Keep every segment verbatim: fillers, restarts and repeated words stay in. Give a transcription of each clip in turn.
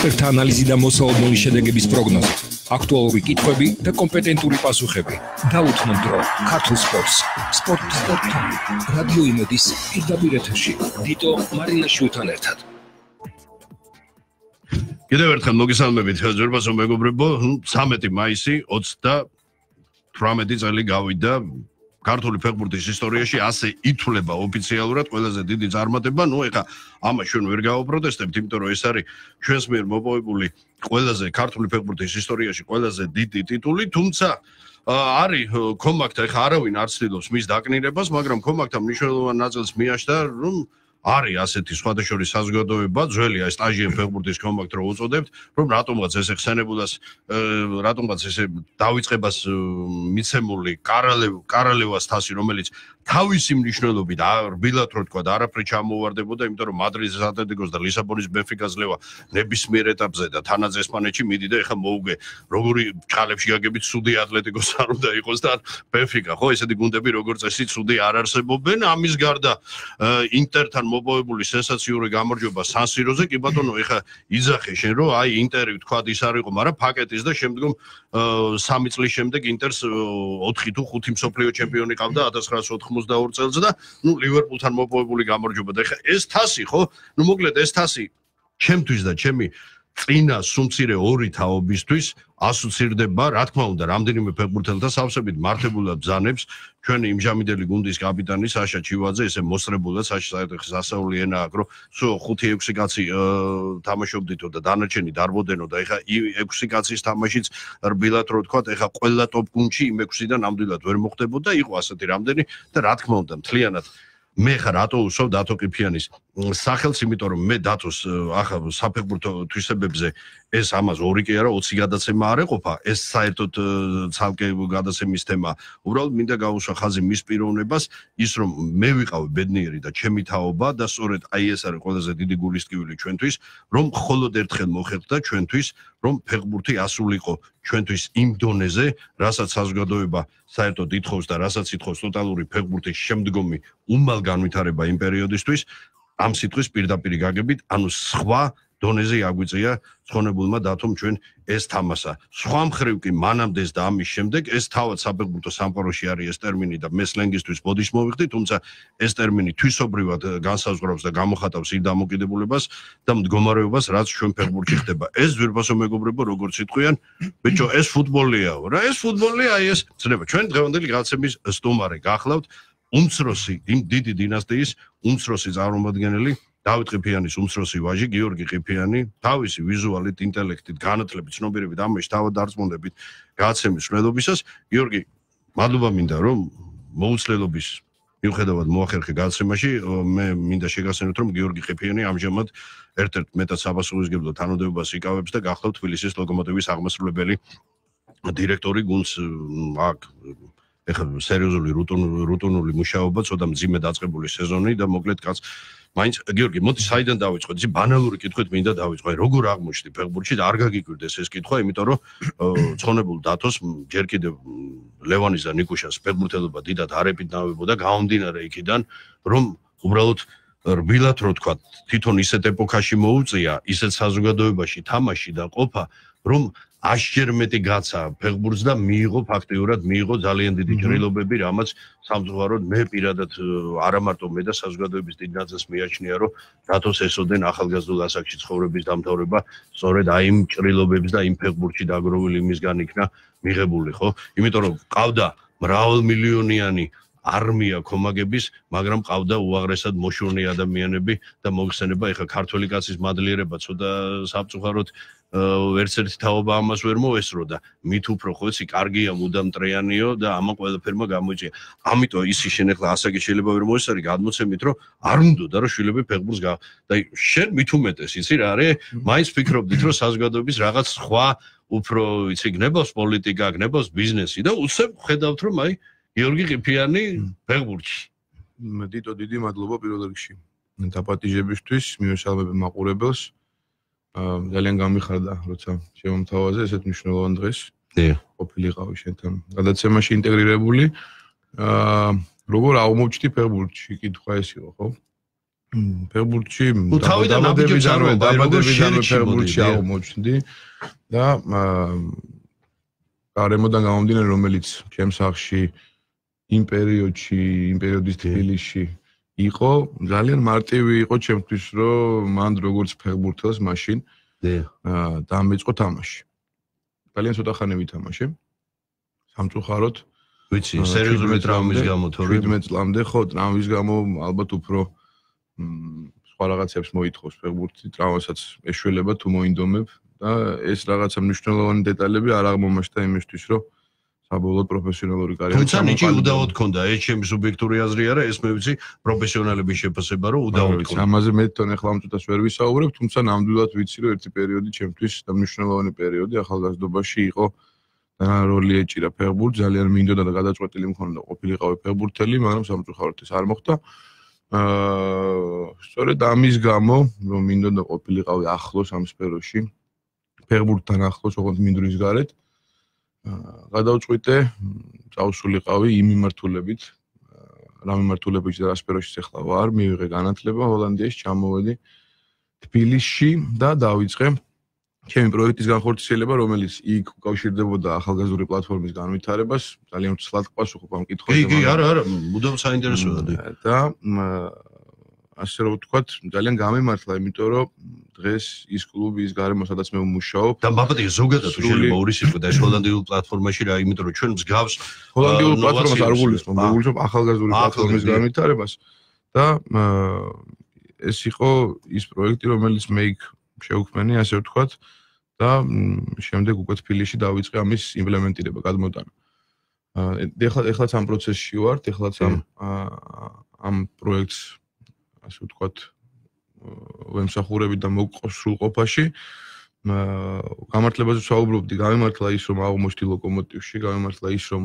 ექსპერტთა ანალიზი და მოსალოდნელი შედეგების პროგნოზი, აქტუალური კითხვები და კომპეტენტური პასუხები. დაუთმო დრო ქართულ სპორტს. სპორტის პორტალი რადიო იმედის პირდაპირ ეთერში. დიტო მარილაშვილთან ერთად. კიდევ ერთხელ მოგესალმებით ძვირფასო მეგობრებო, ცამეტი მაისი ოცდათვრამეტი წელი გავიდა ქართული ფეხბურთის ისტორიაში ასე ითვლება ოფიციალურად ყველაზე დიდი წარმატება. ნუ ეხა ამას ჩვენ ვერ გავაპროტესტებთ, იმიტომ რომ ეს არის ჩვენს მიერ მოპოვებული ყველაზე ქართული ფეხბურთის ისტორიაში ყველაზე დიდი ტიტული, თუმცა არის კომაქტა, ეხა არავინ არ ცდილობს მის დაკნინებას, მაგრამ კომაქტა მნიშვნელოვან ნაწილს მიაშთა, რომ არის ასეთი სხვადასხვა საზოგადოება, ძველია სტაჟიან ფეხბურთის კომაქტ რო უწოდებთ, რომ რატომღაც ესე ხსენებულას, რატომღაც ესე დავიწყებას მიცემული კარალევ კარალევას თასი, რომელიც თავისი მნიშვნელობით რბილად რო თქვა და არაფრით ჩამოვარდებოდა, იმიტომ რომ მადრიდის ატლეტიკოს და ლისაბონის ბენფიკას ლევა ნებისმიერ ეტაპზე და თანაც ესპანეთში მიდი და ეხა მოუგე, როგორი ჭალებში გაგებით ცუდი ატლეტიკოს არ უნდა იყოს და ბენფიკა, ხო, ესეთი გუნდები როგორც წესი ცუდი არ არსებობენ, ამის გარდა ინტერთან მოპოვებული სენსაციური გამარჯვება სან-სიროზე, კი ბატონო, ეხა იძახე შენ რომ აი ინტერი თქვა ის არ იყო, მაგრამ ფაკეტის და შემდგომ სამი წლის შემდეგ ინტერს ოთხი თუ ხუთი მსოფლიო ჩემპიონი ყავდა ათას ცხრაასი ოთხმოცდაორი წელს და ნუ ლივერპულთან მოპოვებული გამარჯვება და ეხა ეს თასი, ხო? ნუ მოკლედ ეს თასი ჩემთვის და ჩემი წინა სუმცირე ორი თაობისთვის ასოცირდება, რა თქმა უნდა, რამდენიმე ფეხბურთელთა სავსებით მართებულად ბრძანებს ჩვენი იმჟამიდელი გუნდის კაპიტანი საშა ჩივაძე, ესე მოსწრებულად საშა სასაული ენა აქვს, რომ სულ ხუთი ექვსი კაცი თამაშობდითო და დანარჩენი დარბოდენო და ეხა ექვსი კაცის თამაშიც რბილად რო თქვა, ეხა ყველა ტოპ გუნდში იმ ექვსიდან ნამდვილად ვერ მოხდებოდა, იყო ასეთი რამდენი და რა თქმა უნდა, მთლიანად მე ხარ რატო უსვავ დათო ყიფიანის სახელს, იმიტომ რომ მე დათოს ახლა საფეხბურთო თვისებებზე ეს ამას ორი კი არა ოცი გადაცემა არ ეყოფა, ეს საერთოდ ცალკე გადაცემის თემა. უბრალოდ მინდა გავუსვა ხაზი მის პიროვნებას, ის რომ მე ვიყავი ბედნიერი და ჩემი თაობა და სწორედ აი ეს არის ყველაზე დიდი გულისწყივილი ჩვენთვის, რომ მხოლოდ ერთხელ მოხერხდა ჩვენთვის, რომ ფეხბურთი ასულიყო ჩვენთვის იმ დონეზე, რასაც საზოგადოება საერთოდ ითხოვს და რასაც ითხოვს ტოტალური ფეხბურთის შემდგომი უმალ განვითარება იმ პერიოდისთვის, ამ სიტყვის პირდაპირ გაგებით, ანუ სხვა დონეზე აგვიწია ცხონებულმა დათომ ჩვენ ეს თამასა. სხვა მხრივ კი მანამდე და ამის შემდეგ ეს თავად საფეხბურთო სამყაროში არის ეს ტერმინი და მე სლენგისთვის ბოდიშ მოვიხდი, თუმცა ეს ტერმინი თვისობრივად განსაზღვრავს და გამოხატავს იმ დამოკიდებულებას და მდგომარეობას, რაც ჩვენ ფეხბურთში ხდება. ეს ძვირფასო მეგობრებო, როგორც იტყვიან, ბიჭო, ეს ფუტბოლიაო რა, ეს ფუტბოლია, აი ეს ცნება. ჩვენ დღევანდელი გადაცემის სტუმარი გახლავთ უმცროსი, იმ დიდი დინასტიის უმცროსი წარმომადგენელი დავით ყიფიანის უმცროსი ვაჟი გიორგი ყიფიანი, თავისი ვიზუალით, ინტელექტით, განათლებით, ცნობიერებით ამაში თავად დარწმუნდებით გადაცემის მშველობისას. გიორგი, მადლობა მინდა რომ მოუცლელობის მიუხედავად მოახერხე გადაცემაში, მე მინდა შეგახსენოთ რომ გიორგი ყიფიანი ამჟამად ერთ-ერთ მეტად საფასურისგებლო თანამდებობას იკავებს და გახლავთ თბილისის ლოკომოტივის აღმასრულებელი დირექტორი გუნდს აქ ეხლა სერიოზული რუტინული მუშაობა, ცოტა მძიმე დაწყებული სეზონი და მოკლედ კაც მაინც გიორგი, მოდი საიდან დავიწყოთ? ისი ბანალური კითხვით მინდა დავიწყო. აი როგორ აღმოჩნდი ფეხბურთში და არ გაგიკვირდეს ეს კითხვა, იმიტომ რომ ცხონებულ დათოს ჯერ კიდევ ლევანის და ნიკუშას ფეხბურთელობა დიდად არებით ნავებოდა, გამომდინარე იქიდან, რომ უბრალოდ რბილად რო თქვა, თვითონ ისეთ ეპოქაში მოუწია, ისეთ საზოგადოებაში თამაში და ყოფა, რომ აშჯერ მეტი გაცა ფეხბურთს და მიიღო ფაქტიურად მიიღო ძალიან დიდი ჭრილობები, რამაც სამწუხაროდ მე პირადად არა მარტო მე და საზოგადოების დიდ ნაწილს მიაჩნია, რომ დათოს ესოდენ ახალგაზრდულ ასაკში ცხოვრების დამთავრება სწორედ აი იმ ჭრილობებს და იმ ფეხბურთში დაგროვილი იმისგან იქნა მიღებული, ხო? იმიტომ რომ ყავდა მრავალმილიონიანი არმია კომაგების, მაგრამ ყავდა უაღრესად მოშორნე ადამიანები და მოიხსენება ეხა ქართველი კაცის მადლიერება ცოტა სამწუხაროდ ერთ-ერთი თაობა ამას ვერ მოესრო და მით უფრო ხო იცი კარგია მუდამ ტრეანიო და ამან ყველაფერმა გამოიწია. ამიტომ ისი შენ ახლა ასაკი შეიძლება ვერ მოესწარი გადმოცემით, რომ არ უნდოდა რომ შვილები ფეხბურთს გა და შენ მით უმეტეს იცი რა არის, მაინც ფიქრობდით რომ საზოგადოების რაღაც სხვა უფრო იცი გნებავს პოლიტიკა, გნებავს ბიზნესი და უცებ ხედავთ რომ აი გიორგი ყიფიანი ფეხბურთში. დიტო, დიდი მადლობა პირველ რიგში დაპატიჟებისთვის, მიესალმები მაყურებელს. ძალიან გამიხარდა, როცა შემომთავაზე ესეთ მნიშვნელოვან დღეს. დიახ. ყოფილიყავი შენთან გადაცემაში ინტეგრირებული. აა როგორ აღმოჩნდი ფეხბურთში, კითხვა ეს იყო, ხო? ფეხბურთში თავიდან ამბიჯებს არ დაბადებიდანვე ფეხბურთში აღმოჩნდი და გარემოდან გამომდინარე რომელიც ჩემს სახლში იმ პერიოდში, იმ პერიოდის თბილისში იყო, ძალიან მარტივი იყო ჩემთვის, რომ მან როგორც ფეხბურთელს მაშინ დამეწყო თამაში. ძალიან ცოტა ხანი ვითამაშე. სამწუხაროდ, ვიცი, სერიოზული ტრაუმის გამო თორე შვიდმეტ წლამდე ხო, ტრაუმის გამო ალბათ უფრო სხვა რაღაცებს მოითხოვს ფეხბურთი, ტრაუმასაც ეშველება თუ მოინდომებ და ეს რაღაცა მნიშვნელოვანი დეტალები არ აღმომაჩნდა იმისთვის, რომ საბოლოოდ პროფესიონალური კარიერა. თუმცა ნიჭი უდაოდ ქონდა, ეს ჩემი სუბიექტური აზრი არა, ეს მე ვიცი პროფესიონალების შეფასება, რომ უდაოდ ქონდა. ამაზე მე თვითონ ახლა ამ წუთას ვერ ვისაუბრებ, თუმცა ნამდვილად ვიცი, რომ ერთი პერიოდი ჩემთვის და მნიშვნელოვანი პერიოდი ახალგაზრდობაში იყო და როლი ეჭირა ფეხბურთს, ძალიან მინდოდა და გადაწყვეტილი მქონდა ყოფილიყავი ფეხბურთელი, მაგრამ სამწუხაროდ ეს არ მოხდა. აა სწორედ ამის გამო, რომ მინდოდა ყოფილიყავი ახლოს ამ სფეროში, ფეხბურთთან ახლოს, ოღონდ მინდვრის გარეთ გადავწყვიტე წავსულიყავი იმ მიმართულებით, რა მიმართულებით და რა სფეროში ახლა ვარ, მივიღე განათლება ჰოლანდიაში, ჩამოვედი თბილისში და დავიწყე ჩემი პროექტის განხორციელება, რომელიც იქ უკავშირდებოდა ახალგაზრდული პლატფორმის განვითარებას, ძალიან ცლად პასუხობ ამ კითხვაზე. კი, კი, არა, არა, მუდამ საინტერესოა და ასე რომ ვთქვათ, ძალიან გამემართლა, იმიტომ რომ დღეს ის კლუბი ის გარემო, სადაც მე ვმუშაობ და მაბატი ზოგადად შეიძლება ორი სიტყვა და ეს ჰოლანდიურ პლატფორმაში რა, იმიტომ რომ ჩვენ მსგავს ჰოლანდიურ პლატფორმას არ გულისხმობ, გულისხმობ ახალგაზრდული პლატფორმის განვითარებას და ეს იყო ის პროექტი, რომელიც მე იქ შევქმნი, ასე ვთქვათ და შემდეგ უკვე თბილისში დავიწყე ამის იმპლემენტირება, გადმოტანა. ეხლა ეხლაც ამ პროცესში ვართ, ეხლაც ამ ამ პროექტს ასე ვთქვათ ვემსახურები და მოვყავს სრულყოფაში. გამართლებაზე ვსაუბრობდი, გამემართლა ის, რომ აღმოჩნდი ლოკომოტივში, გამემართლა ის, რომ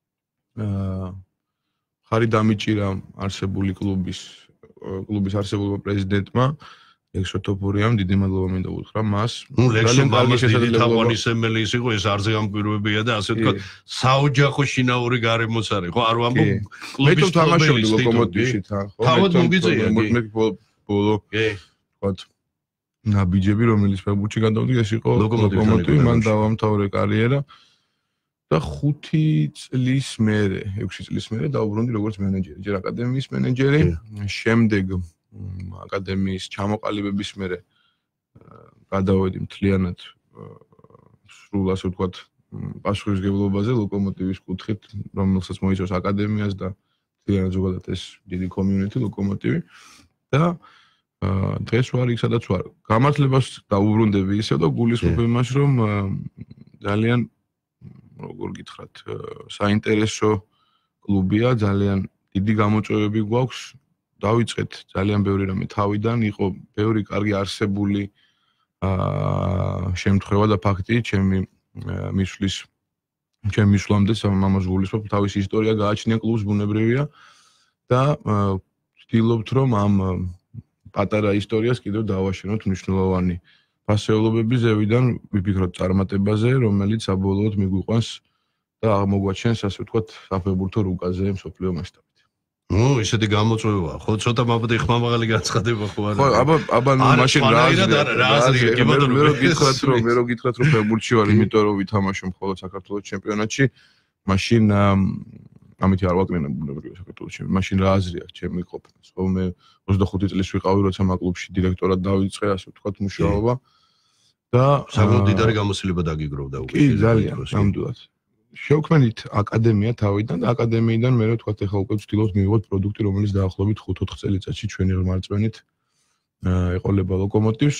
ხარი დამიჭირა არსებული კლუბის კლუბის არსებულმა პრეზიდენტმა ლექსო თოფურიამ, დიდი მადლობა მინდა უთხრა მას. ნუ ლექსო მამას დიდი თაყვანისმებელი ის იყო, ეს არზე გამკვირვებია და ასე ვთქვათ, საოჯახო შინაური გარემოც არის, ხო? არ ვამბობ კლუბის თამაშობდი ლოკომოტივში თან, ხო? თავად მოგიწია, მე ბოლო, ვთქვათ, ნაბიჯები, რომელიც ფეხბურთში გადავდი, ეს იყო ლოკომოტივი, მან დავამთავრე კარიერა და ხუთი წლის მერე, ექვსი წლის მერე დაუბრუნდი როგორც მენეჯერი, ჯერ აკადემიის მენეჯერი, შემდეგ აკადემიის ჩამოყალიბების მერე გადავედი მთლიანად სრულ ასე ვთქვათ პასუხისმგებლობაზე ლოკომოტივის კუთხით, რომელსაც მოიცავს აკადემიას და მთლიანად ზოგადად ეს დიდი კომიუნიტი ლოკომოტივი და დღეს ვარ იქ სადაც ვარ. გამართლებას დაუბრუნდები ისევ და გულისხმობ იმას, რომ ძალიან როგორ გითხრათ, საინტერესო კლუბია, ძალიან დიდი გამოწვევები გვაქვს. დავიწყეთ ძალიან ბევრი რამე თავიდან, იყო ბევრი კარგი არსებული აა შემთხვევა და ფაქტი, ჩემი მისვლის ჩემი მისვლამდე ამას გულისხმობ, თავის ისტორია გააჩნია კლუბს, ბუნებრივია და ვთქვით, რომ ამ პატარა ისტორიას კიდევ დავაშენოთ მნიშვნელოვანი ფასეულობები ზევიდან, ვიფიქროთ წარმატებაზე, რომელიც საბოლოოდ მიგვიყვანს და აღმოგვაჩენს, ასე ვთქვათ, საფეხბურთო რუკაზე მსოფლიო მასშტაბით. ნუ ისეთი გამოწვევა, ხო, ცოტა მაბატი ხმამაღალი განცხადება ხო არა? ხო, აბა აბა ნუ მაშინ რა აზრია? კი ბატონო, მე რო გითხრათ, რომ მე რო გითხრათ, რომ ფეხბურთში ვარ, იმიტომ რომ ვითამაშო მხოლოდ საქართველოს ჩემპიონატში, მაშინ ამით არ ვაკრენებ ბუნებრივია საქართველოს ჩემპიონატში. მაშინ რა აზრია ჩემი ყოფნას? ხო, მე ოცდახუთი წლის ვიყავი, როცა მაგ კლუბში დირექტორად დავიწყე, ასე ვთქვათ, მუშაობა და საკმაოდ დიდარი გამოცდილება დაგიგროვდა უკვე. კი, ძალიან, ნამდვილად. შევქმნით აკადემია თავიდან და აკადემიიდან მე ვთქვათ, ეხლა უკვე ვცდილობთ მივიღოთ პროდუქტი, რომელიც დაახლოებით ხუთ ოთხ წელიწადში ჩვენი რმარწმენით ეყოლება ლოკომოტივს.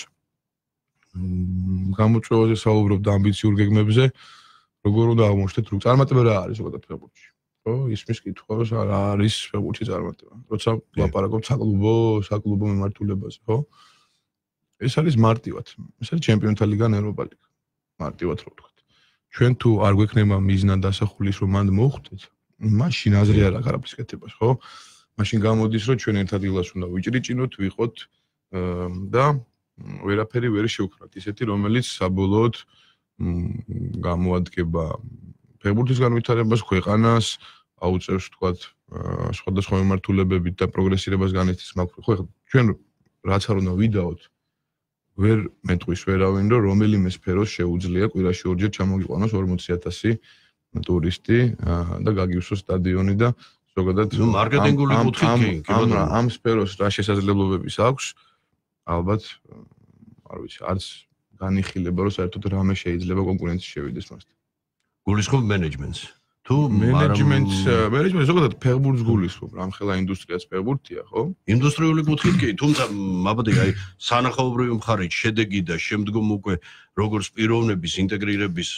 გამოწვევაზე საუბრობ და ამბიციურ გეგმებზე, როგორ უნდა აღმოჩნდეთ, რომ წარმატება რა არის ზოგადად ფეხბურთში. ხო, ისმის კითხვა, რა არის ფეხბურთში წარმატება. როცა ვლაპარაკობთ საკლუბო, საკლუბო მიმართულებაზე, ხო? ეს არის მარტივად. ეს არის ჩემპიონთა ლიგა, ევროპა ლიგა. მარტივად რო ვთქვათ. ჩვენ თუ არ გვექნება მიზნა დასახულის, რომ მანდ მოვხვდეთ, მაშინ აზრი არ აქვს არაფრის კეთებას, ხო? მაშინ გამოდის, რომ ჩვენ ერთად ილას უნდა ვიჭრიჭინოთ, ვიყოთ და ვერაფერი ვერ შევქნათ, ისეთი, რომელიც საბოლოოდ გამოადგება ფეხბურთის განვითარებას, ქვეყანას, აუწევს თქვათ სხვადასხვა მიმართულებებით და პროგრესირებას განიცდის მაგრამ ხო ჩვენ რაც არ უნდა ვიდაოთ ვერ მეტყვის ვერავინ რომ რომელიმე სფეროს შეუძლია კვირაში ორჯერ ჩამოგიყვანოს ორმოცი ათასი ტურისტი და გაგივსოს სტადიონი და ზოგადად მარკეტინგული კუთხით კი ამ ამ სფეროს რა შესაძლებლობების აქვს ალბათ არ ვიცი არც განიხილება რომ საერთოდ რამე შეიძლება კონკურენციაში შევიდეს მასთან გულისხმობ მენეჯმენტს თუ მენეჯმენტს მენეჯმენტს ზოგადად ფეხბურთს გულისხმობ რამხელა ინდუსტრიაც ფეხბურთია ხო ინდუსტრიული კუთხით კი თუმცა მაბადე აი სანახაობრივი მხარით შედეგი და შემდგომ უკვე როგორც პიროვნების ინტეგრირების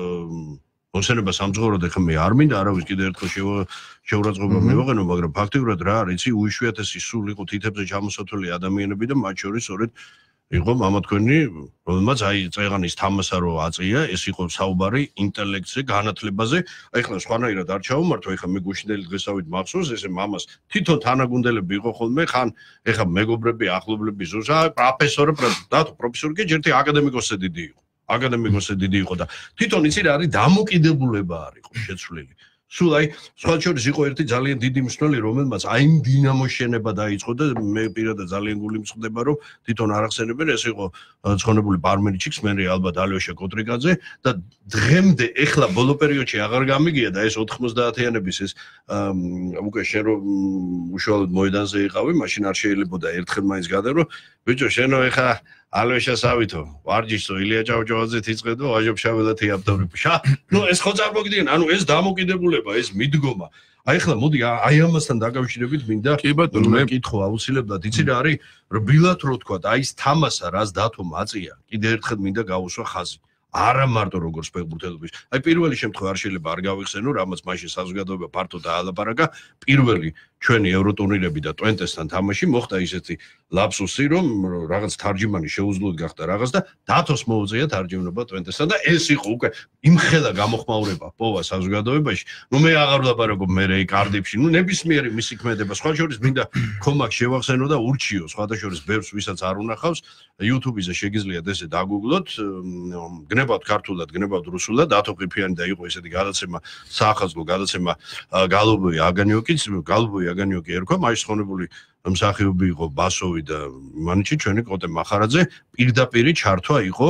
ოსენება სამწუხაროდ ახლა მე არ მინდა არავის კიდე ერთხელ შეურაცხყოფა მივაყენო მაგრამ ფაქტიურად რა არის იცი უიშვიათესი სულ იყო თითებზე ჩამოსათვლელი ადამიანები და მათ შორის სწორედ იყო მამა თქვენი რომელმაც აი წეღანის თამასა რო აწია ეს იყო საუბარი ინტელექტზე განათლებაზე აი ხლა სხვანაირად არ ჩავმართვა ეხლა მე გუშინდელი დღესავით მახსოვს ესე მამას თვითონ თანაგუნდელები იყო ხოლმე ხან ეხლა მეგობრები ახლობლები ზუსტ აი პროფესორი დათო პროფესორი კი ჯერთი აკადემიკოსი დიდი იყო აკადემიკოსი დიდი იყო და თვითონ იცი რა არის დამოკიდებულება არ იყო შეცვლილი სულ აი სხვა შორის იყო ერთი ძალიან დიდი მსვლელი რომელმაც აი იმ დინამოს შენება დაიწყო და მე პირადად ძალიან გული მსხდება რომ თვითონ არ ახსენებენ ეს იყო ცხონებული ბარმენიჩიქს მე ალბათ ალიოშა კოტრიკაძე და დღემდე ეხლა ბოლო პერიოდში აღარ გამიგია და ეს ოთხმოცდაათიანების ეს უკვე შენ რომ უშუალოდ მოედანზე იყავი მაშინ არ შეიძლებოდა ერთხელ მაინც გადარო ბიჭო შენო ეხლა ალვეშას ავითო ვარჯიშო ილია ჭავჭავაძეთ იწყედო ვაჟობ შაველათი აბდავრიფშა ნუ ეს ხო წარმოგიდგენ ანუ ეს დამოკიდებულება ეს მიდგომა აი ახლა მოდი აი ამასთან დაკავშირებით მინდა კი ბატონო მე მეკითხო აუცილებლად იცი რა არის რბილად რო თქვა აი ეს თამასა რას დათო მაწია კიდე ერთხელ მინდა გავუსვა ხაზი არა მარტო როგორც ფეხბურთელობის აი პირველი შემთხვევა არ შეიძლება არ გავიხსენო რამაც მაშინ საზოგადოება ფართო დაალაპარაკა პირველი ჩვენი ევროტურნირები და ტვენტესთან თამაში მოხდა ისეთი ლაფსუსი რომ რაღაც თარჯიმანი შეუძლოდ გახდა რაღაც და დათოს მოუწია თარჯიმნობა ტვენტესთან და ეს იყო უკვე იმხელა გამოხმაურება პოვა საზოგადოებაში ნუ მე აღარ ვლაპარაკობ მე რეი კარდიფში ნუ ნებისმიერი მისი ქმედება სხვა შორის მინდა კომაკ შევახსენო და ურჩიო სხვათა შორის ბევრს ვისაც არ უნახავს YouTube-ზე შეგიძლიათ ესე დაგუგლოთ გნებავთ ქართულად გნებავთ რუსულად დათო ყიფიანი და იყო ესეთი გადაცემა საახალწლო გადაცემა გალობოი აგანიოკიც გალობოი აგანიოკი ერქვა მაშინ ხონებული მსახიობი იყო ბასოვი და მანჩი ჩვენი კოტე მახარაძე პირდაპირი ჩართვა იყო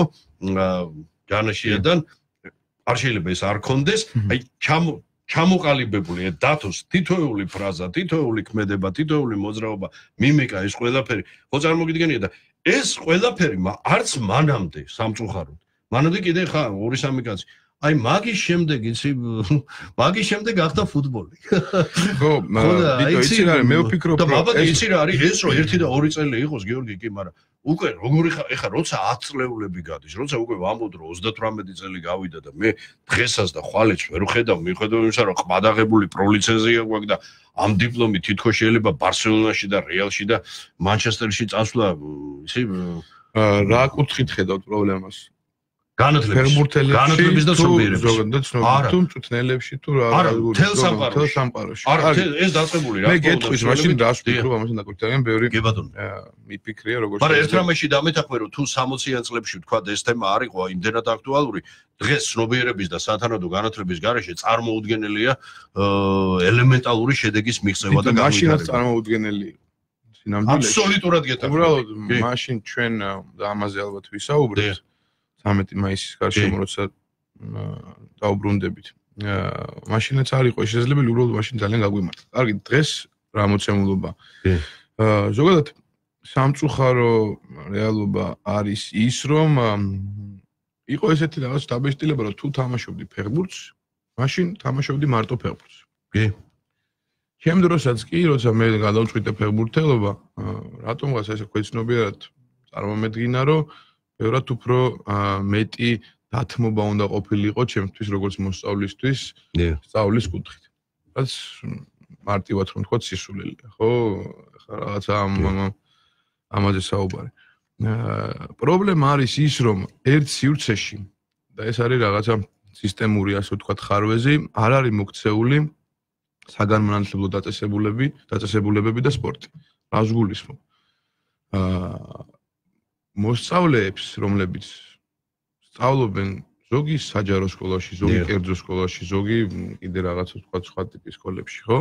ჯანაშიადან არ შეიძლება ეს არ კონდეს აი ჩამო ჩამოყალიბებული დათოს თითოეული ფრაზა თითოეული ქმედება თითოეული მოძრაობა მიმიკა ეს ყველაფერი ხო წარმოგიდგენია და ეს ყველაფერი არც მანამდე სამწუხაროდ მანამდე კიდე ხა ორი სამი კაცი აი მაგის შემდეგ იცი მაგის შემდეგ ახდა ფუტბოლი ხო ვიდეო იცი რა მე ვფიქრობ რომ და მაბადე იცი რა არის ეს რომ ერთი და ორი წელი იყოს გიორგი კი მაგრამ უკვე როგორი ხა როცა ათი წლეულები გადის როცა უკვე ვამბობ რომ ოცდათვრამეტი წელი გავიდა და მე დღესაც და ხვალეც ვერ ვხედავ მიხედავ იმისა რომ ყმადაღებული პროლიცენზია გვაქვს და ამ დიპლომი თითქოს შეიძლება ბარსელონაში და რეალში და მანჩესტერში წასვლა იცი რა კუთხით ხედავთ პრობლემას განათლების განათლების და ცნობიერების ზოგადად ცნობიერების თუ მწვრთნელებში თუ რა არა თელ სამყაროში თელ სამყაროში არა ეს დაწყებული რა მე გეტყვის მაშინ დასვიქრო ამასთან დაკავშირებით ბევრი კი ბატონო მიფიქრია როგორც მაგრამ ერთ რამეში დამეთახმე რომ თუ სამოციან წლებში თქვა ეს თემა არ იყო იმდენად აქტუალური დღეს ცნობიერების და სათანადო განათლების გარეშე წარმოუდგენელია ელემენტალური შედეგის მიღწევა და განვითარება მაშინაც წარმოუდგენელი სინამდვილეში აბსოლუტურად გეტყვი უბრალოდ მაშინ ჩვენ ამაზე ალბათ ვისაუბრებთ სამეტი მაისის გარშემო როცა დაუბრუნდებით. მაშინაც არ იყო შესაძლებელი უბრალოდ მაშინ ძალიან გაგვიმართა. კარგი, დღეს რა მოცემულობა. ზოგადად სამწუხარო რეალობა არის ის, რომ იყო ესეთი რაღაც დაბეჭდილება, რომ თუ თამაშობდი ფეხბურთს, მაშინ თამაშობდი მარტო ფეხბურთს. კი. შემდროსაც კი, როცა მე გადავწყვიტე ფეხბურთელობა, რატომღაც ესე ქვეცნობიერად წარმომედგინა, რომ ბევრად უფრო მეტი დათმობა უნდა ყოფილიყო ჩემთვის როგორც მოსწავლისთვის სწავლის კუთხით. რაც მარტივად რომ თქვა სისულელია, ხო? ხა რაღაცა ამაზე საუბარი. პრობლემა არის ის, რომ ერთ სივრცეში და ეს არის რაღაცა სისტემური, ასე ვთქვათ, ხარვეზი, არ არის მოქცეული საგანმანათლებლო დაწესებულები, დაწესებულებები და სპორტი. რას გულისხმობ? აა მოსწავლეებს, რომლებიც სწავლობენ ზოგი საჯარო სკოლაში, ზოგი კერძო სკოლაში, ზოგი კიდე რაღაც თქვა სხვა ტიპის სკოლებში, ხო?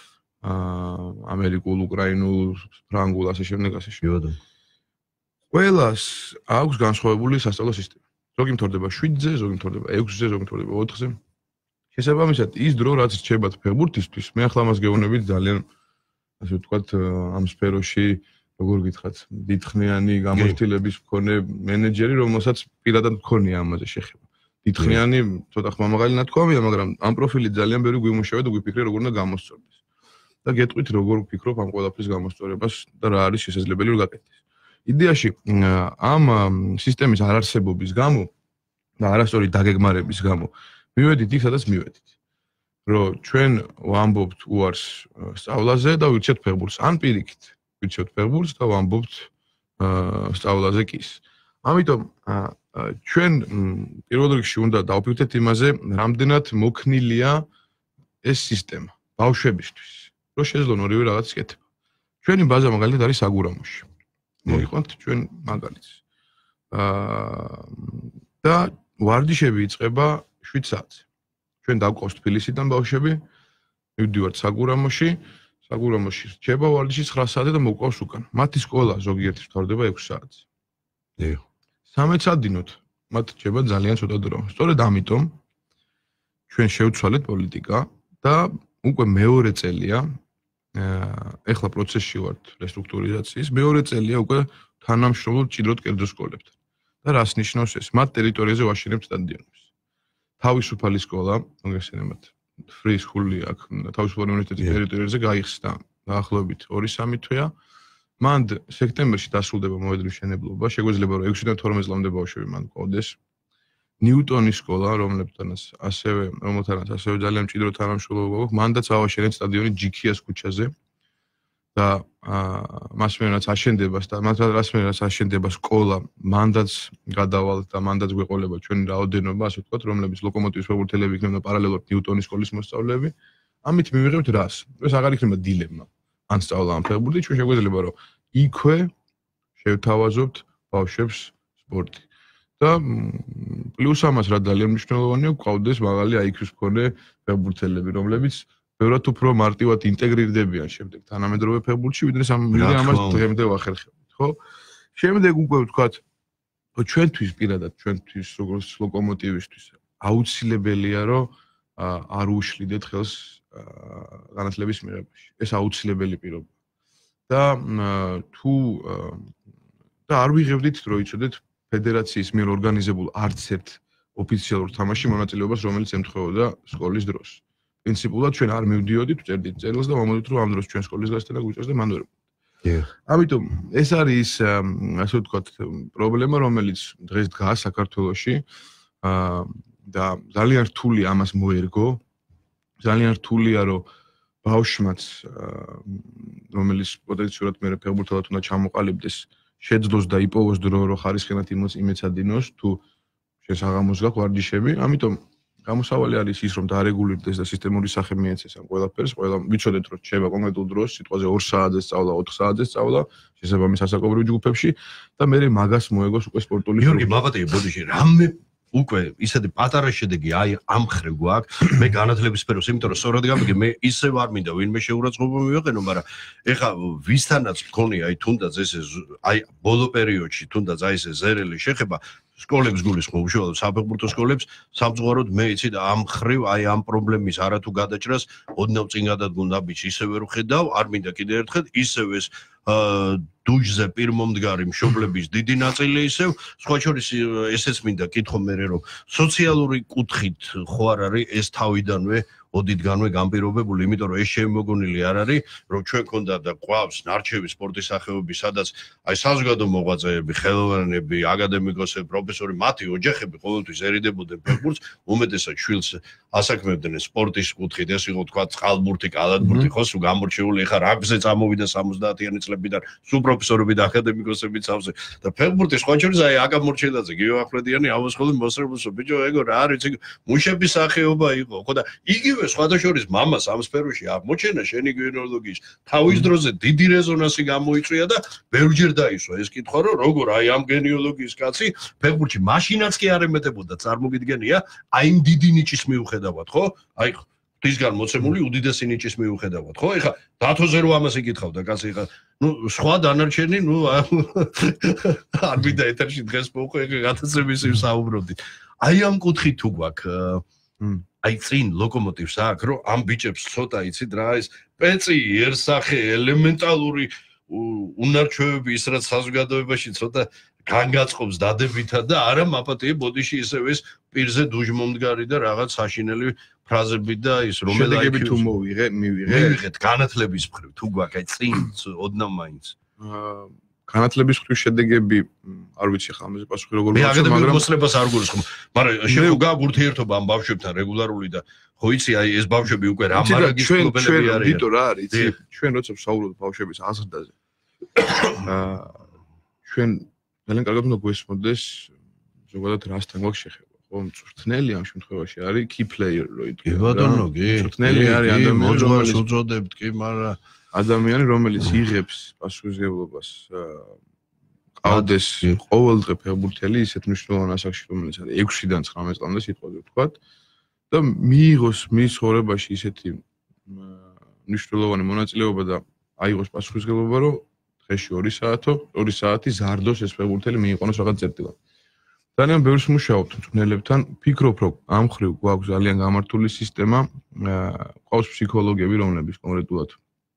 აა ამერიკულ, უკრაინულ, ფრანგულ, ასე შემდეგ, ასე შემდეგ. ყველას აქვს განსხვავებული სასწავლო სისტემა. ზოგი მთავრდება შვიდზე, ზოგი მთავრდება ექვსზე, ზოგი მთავრდება ოთხზე. შესაბამისად, ის დრო რაც რჩებათ ფეხბურთისთვის, მე ახლა მას გეუბნებით ძალიან ასე ვთქვათ, ამ სფეროში, როგორ გითხრათ, დიდხნიანი გამოცდილების მქონე მენეჯერი, რომელსაც პირადად მქონია ამაზე შეხება. დიდხნიანი, ცოტა ხმამაღალი ნათქვამია, მაგრამ ამ პროფილით ძალიან ბევრი გვიმუშავე და გვიფიქრე როგორ უნდა გამოსწორდეს. და გეტყვით როგორ ვფიქრობ ამ ყველაფრის გამოსწორებას და რა არის შესაძლებელი რომ გაკეთდეს. იდეაში ამ სისტემის არარსებობის გამო და არასწორი დაგეგმარების გამო მივედით იქ სადაც მივედით. რომ ჩვენ ვამბობთ უარს სწავლაზე და ვირჩევთ ფეხბურთს. ან პირიქით ვირჩევთ ფეხბურთს და ვამბობთ სწავლაზე კის. ამიტომ ჩვენ პირველ რიგში უნდა დავფიქრდეთ იმაზე, რამდენად მოქნილია ეს სისტემა ბავშვებისთვის. რომ შეძლონ ორივე რაღაც კეთება. ჩვენი ბაზა მაგალითად არის საგურამოში. მოგიყვანთ ჩვენ მაგალითს. აა და ვარჯიშები იწყება შვიდ საათზე. ჩვენ დავყავს თბილისიდან ბავშვები, მივდივართ საგურამოში, საგურამოში რჩება ვარჯიში ცხრა საათზე და მოყვავს უკან. მათი სკოლა ზოგიერთი მთავრდება ექვსი საათზე. დიახ. სამეც სადინოთ მათ რჩება ძალიან ცოტა დრო. სწორედ ამიტომ ჩვენ შევცვალეთ პოლიტიკა და უკვე მეორე წელია ეხლა პროცესში ვართ რესტრუქტურიზაციის, მეორე წელია უკვე თანამშრომლობ ჭიდროდ კერძო სკოლებთან. და რას ნიშნავს ეს? მათ ტერიტორიაზე ვაშენებთ სტადიონებს. თავისუფალი სკოლა, მოგესალმებით. Free school-ი აქ თავისუფალი უნივერსიტეტის ტერიტორიაზე გაიხსნა დაახლოებით ორი სამი თვეა. მანდ სექტემბერში დასრულდება მოედნის მშენებლობა, შეგვეძლება რომ ექვსიდან თორმეტ წლამდე ბავშვები მანდ ყავდეს. ნიუტონის სკოლა, რომლებთანაც ასევე, რომელთანაც ასევე ძალიან მჭიდრო თანამშრომლობა გვაქვს, მანდაც ავაშენეთ სტადიონი ჯიქიას ქუჩაზე და მას მერეც აშენდება და მას რას აშენდება სკოლა, მანდაც გადავალთ და მანდაც გვეყოლება ჩვენი რაოდენობა, ასე ვთქვათ, რომლებიც ლოკომოტივის ფეხბურთელები იქნება პარალელურად ნიუტონის სკოლის მოსწავლეები. ამით მივიღებთ რას? ეს აღარ იქნება დილემა. ან სწავლა ამ ფეხბურთი, ჩვენ შეგვეძლება რომ იქვე შევთავაზობთ ბავშვებს სპორტი. და პლუს ამას რა ძალიან მნიშვნელოვანია, გვყავდეს მაღალი აი ქიუს მქონე ფეხბურთელები, რომლებიც ბევრად უფრო მარტივად ინტეგრირდებიან შემდეგ თანამედროვე ფეხბურთში, ვიდრე ვიდრე ამას დღემდე ვახერხებთ, ხო? შემდეგ უკვე ვთქვათ, ჩვენთვის პირადად, ჩვენთვის როგორც ლოკომოტივისთვის აუცილებელია, რომ არ უშლიდეთ ხელს განათლების მიღებაში. ეს აუცილებელი პირობა. და თუ და არ ვიღებდით რომ იცოდეთ ფედერაციის მიერ ორგანიზებულ არც ერთ ოფიციალურ თამაშში მონაწილეობას, რომელიც ემთხვეოდა სკოლის დროს. პრინციპულად ჩვენ არ მივდიოდით, წერდით წერილს და ვამბობთ რომ ამ დროს ჩვენ სკოლის გასტანა გვიწევს და მან ვერ. ამიტომ ეს არის ასე ვთქვათ პრობლემა, რომელიც დღეს დგას საქართველოში და ძალიან რთული ამას მოერგო. ძალიან რთულია რომ ბავშვმაც რომელიც პოტენციურად მე ფეხბურთელად უნდა ჩამოყალიბდეს შეძლოს და იპოვოს დრო რომ ხარისხენად იმეცადინოს თუ შესაღამოს გაქვს ვარჯიშები. ამიტომ გამოსავალი არის ის რომ დარეგულირდეს და სისტემური სახე მიეცეს ამ ყველაფერს. ყველა ვიცოდეთ რომ რჩება კონკრეტულ დროს, სიტყვაზე ორ საათზე სწავლა, ოთხ საათზე სწავლა, შესაბამის ასაკობრივ ჯგუფებში და მე მაგას მოეგოს უკვე სპორტული. გიორგი, მაბატე, ბოდიში, რამე უკვე ისეთი პატარა შედეგი აი ამ ხრი გვაქვს მე განათლების სფეროს, იმიტომ რომ სწორად გამიგე მე ისევ არ მინდა ვინმე შეურაცხყოფა მივეყენო, მაგრამ ეხა ვისთანაც მქონია აი თუნდაც ესე აი ბოლო პერიოდში თუნდაც აი ესე ზერელი შეხება სკოლებს გულისხმობ, უშუალოდ საფეხბურთო სკოლებს, სამწუხაროდ მე იცი და ამ ხრივ აი ამ პრობლემის არათუ გადაჭრას ოდნავ წინ გადადგუნდა ბიჭი, ისევე რომ ხედავ, არ მინდა კიდე ერთხელ ისევ ეს დუჯზე პირმომდგარი მშობლების დიდი ნაწილი ისევ, სხვა შორის ესეც მინდა კითხო მე რომ სოციალური კუთხით ხო არ არის ეს თავიდანვე ოდითგანვე განპირობებული, იმიტომ რომ ეს შემოგონილი არ არის, რომ ჩვენ ქონდა და ყავს ნარჩევი სპორტის სახეობები, სადაც აი საზოგადო მოღვაწეები, ხელოვნები, აკადემიკოსები, პროფესორი, მათი ოჯახები ყოველთვის ერიდებოდნენ ფეხბურთს, უმეტესად შვილს ასაქმებდნენ სპორტის კუთხით, ეს იყო თქვა წყალბურთი, კალათბურთი, ხო, სულ გამორჩეული, ეხა რაგბზე წამოვიდა სამოცდაათიანი წლებიდან, სულ პროფესორები და აკადემიკოსები წავზე და ფეხბურთი სხვა შორის აი აკამორჩილაძე, გიო ახვლედიანი, ამოსხოლი მოსრებულსო, ბიჭო, ეგო რა არის, მუშების სახეობა იყო, ხო და იგი ასევე სხვადასხვა მამას ამ სფეროში აღმოჩენა შენი გენეალოგიის თავის დროზე დიდი რეზონანსი გამოიწვია და ბევრჯერ დაისვა ეს კითხვა რომ როგორ აი ამ გენეალოგიის კაცი ფეხბურთში მაშინაც კი არ ემეტებოდა წარმოგიდგენია აი იმ დიდი ნიჭის მიუხედავად ხო აი ღვთისგან მოცემული უდიდესი ნიჭის მიუხედავად ხო ეხლა დათოზე რო ამას იკითხავდა კაცი ეხლა ნუ სხვა დანარჩენი ნუ არ მინდა ეთერში დღეს მოუყვე ეხლა გადაცემის ვსაუბრობდი აი ამ კუთხით თუ გვაქვს აი წინ ლოკომოტივს აქვს რომ ამ ბიჭებს ცოტა იცით რა ეს პეწიერსახე ელემენტალური უნარჩვევები ის რაც საზოგადოებაში ცოტა განგაწყობს დადებითად და არა მაპატიე ბოდიში ისევ ეს პირზე დუჟმომდგარი და რაღაც საშინელი ფრაზები და ის რომელიც შედეგები თუ მოვიღე მივიღე მივიღეთ განათლების მხრივ თუ გვაქვს აი წინ ოდნავ მაინც განათლების მხრივ შედეგები არ ვიცი ხა ამაზე პასუხი როგორ მე აგადები მოსლებას არ გულისხმობ მაგრამ შეგო გაქვს ურთიერთობა ამ ბავშვებთან რეგულარული და ხო იცი აი ეს ბავშვები უკვე რა მარაგის კლუბელები არიან ვიტო რა არის იცი ჩვენ როცა ვსაუბრობთ ბავშვების აზრდაზე აა ჩვენ ძალიან კარგად უნდა გვესმოდეს ზოგადად რასთან გვაქვს შეხება ხო მწვრთნელი ამ შემთხვევაში არის key player რო იტყვი ბატონო კი მწვრთნელი არის ადამიანი რომელიც უწოდებთ კი მაგრამ ადამიანი რომელიც იღებს პასუხისმგებლობას ყავდეს ყოველდღე ფეხბურთელი ისეთ მნიშვნელოვან ასაკში რომელიც არის ექვსიდან ცხრამეტ წლამდე სიტყვაზე ვთქვათ და მიიღოს მის ცხოვრებაში ისეთი მნიშვნელოვანი მონაწილეობა და აიღოს პასუხისმგებლობა რომ დღეში ორი საათო ორი საათი ზარდოს ეს ფეხბურთელი მიიყონოს რაღაც წერტილად ძალიან ბევრს მუშაობთ მწვრთნელებთან ფიქრობ რომ ამ ხრივ გვაქვს ძალიან გამართული სისტემა ყავს ფსიქოლოგები რომლებიც კონკრეტულად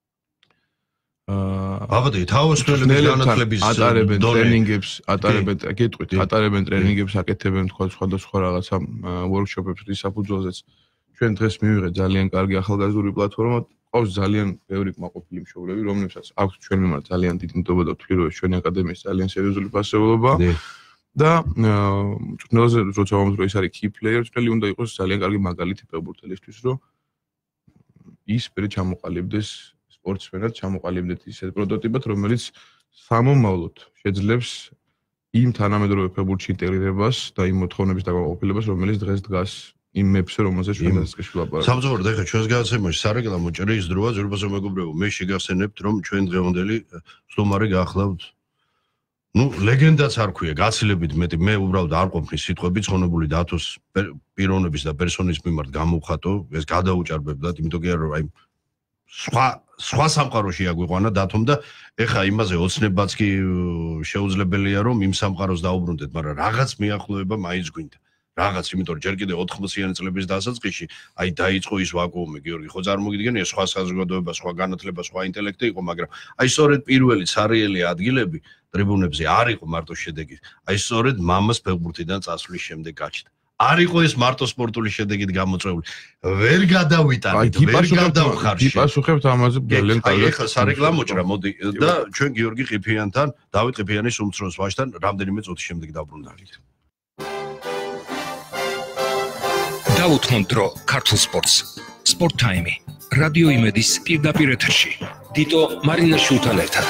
აბადე თავისუფლების განათლების ატარებენ ტრენინგებს ატარებენ გეტყვით ატარებენ ტრენინგებს აკეთებენ თქვა სხვადასხვა რაღაცა ვორქშოპებს რის საფუძველზეც ჩვენ დღეს მივიღეთ ძალიან კარგი ახალგაზრდული პლატფორმა ყავს ძალიან ბევრი კმაყოფილი მშობლები რომლებსაც აქვს ჩვენ მიმართ ძალიან დიდი ნდობა და ვთქვი რომ ჩვენი აკადემიის ძალიან სერიოზული ფასეულობა და მწვრთნელზე როცა ვამბობ რომ ის არის key player მწვრთნელი უნდა იყოს ძალიან კარგი მაგალითი ფეხბურთელისთვის რომ ის პერი ჩამოყალიბდეს სპორტსმენად ჩამოყალიბდეთ ისეთ პროტოტიპად რომელიც სამომავლოდ შეძლებს იმ თანამედროვე ფეხბურთში ინტეგრირებას და იმ მოთხოვნების დაკმაყოფილებას რომელიც დღეს დგას იმ მეფზე რომელზეც ჩვენ დასკეში ვლაპარაკობთ. სამწუხაროდ ეხლა ჩვენს გადაცემაში სარეკლამო ჭრის დროა ზურბასო მეგობრებო მე შეგახსენებთ რომ ჩვენ დღევანდელი სტუმარი გახლავთ ну ლეგენდაც არ ქვია გაცილებით მეტი მე უბრალოდ არ ყოფნი სიტყვები ცხონებული დათოს პიროვნების და პერსონის მიმართ გამოვხატო ეს გადაუჭარბებლად იმიტომ კი არა რომ აი სხვა სხვა სამყაროში აგვიყვანა დათომ და ეხა იმაზე ოცნებაც კი შეუძლებელია რომ იმ სამყაროს დაუბრუნდეთ მაგრამ რაღაც მიახლოება მაინც გვინდა რაღაც იმიტომ რომ ჯერ კიდევ ოთხმოციანი წლების დასაწყისში აი დაიწყო ის ვაკუუმი გიორგი ხო წარმოგიდგენია სხვა საზოგადოება სხვა განათლება სხვა ინტელექტი იყო მაგრამ აი სწორედ პირველი ცარიელი ადგილები ტრიბუნებზე არ იყო მარტო შედეგი აი სწორედ მამას ფეხბურთიდან წასვლის შემდეგ გაჩნდა არ იყო ეს მარტო სპორტული შედეგით გამოწვეული ვერ გადავიტანეთ ვერ გადავხარში გიპასუხებთ ამაზე ძალიან კარგად აი ეხლა სარეკლამო ჭრა მოდი და ჩვენ გიორგი ყიფიანთან დავით ყიფიანის უმცროს ვაჟთან რამდენიმე წუთის შემდეგ დაბრუნდებით დაუთმო დრო ქართულ სპორტს სპორტ ტაიმი რადიო იმედის პირდაპირ ეთერში დიტო მარინაშვილთან ერთად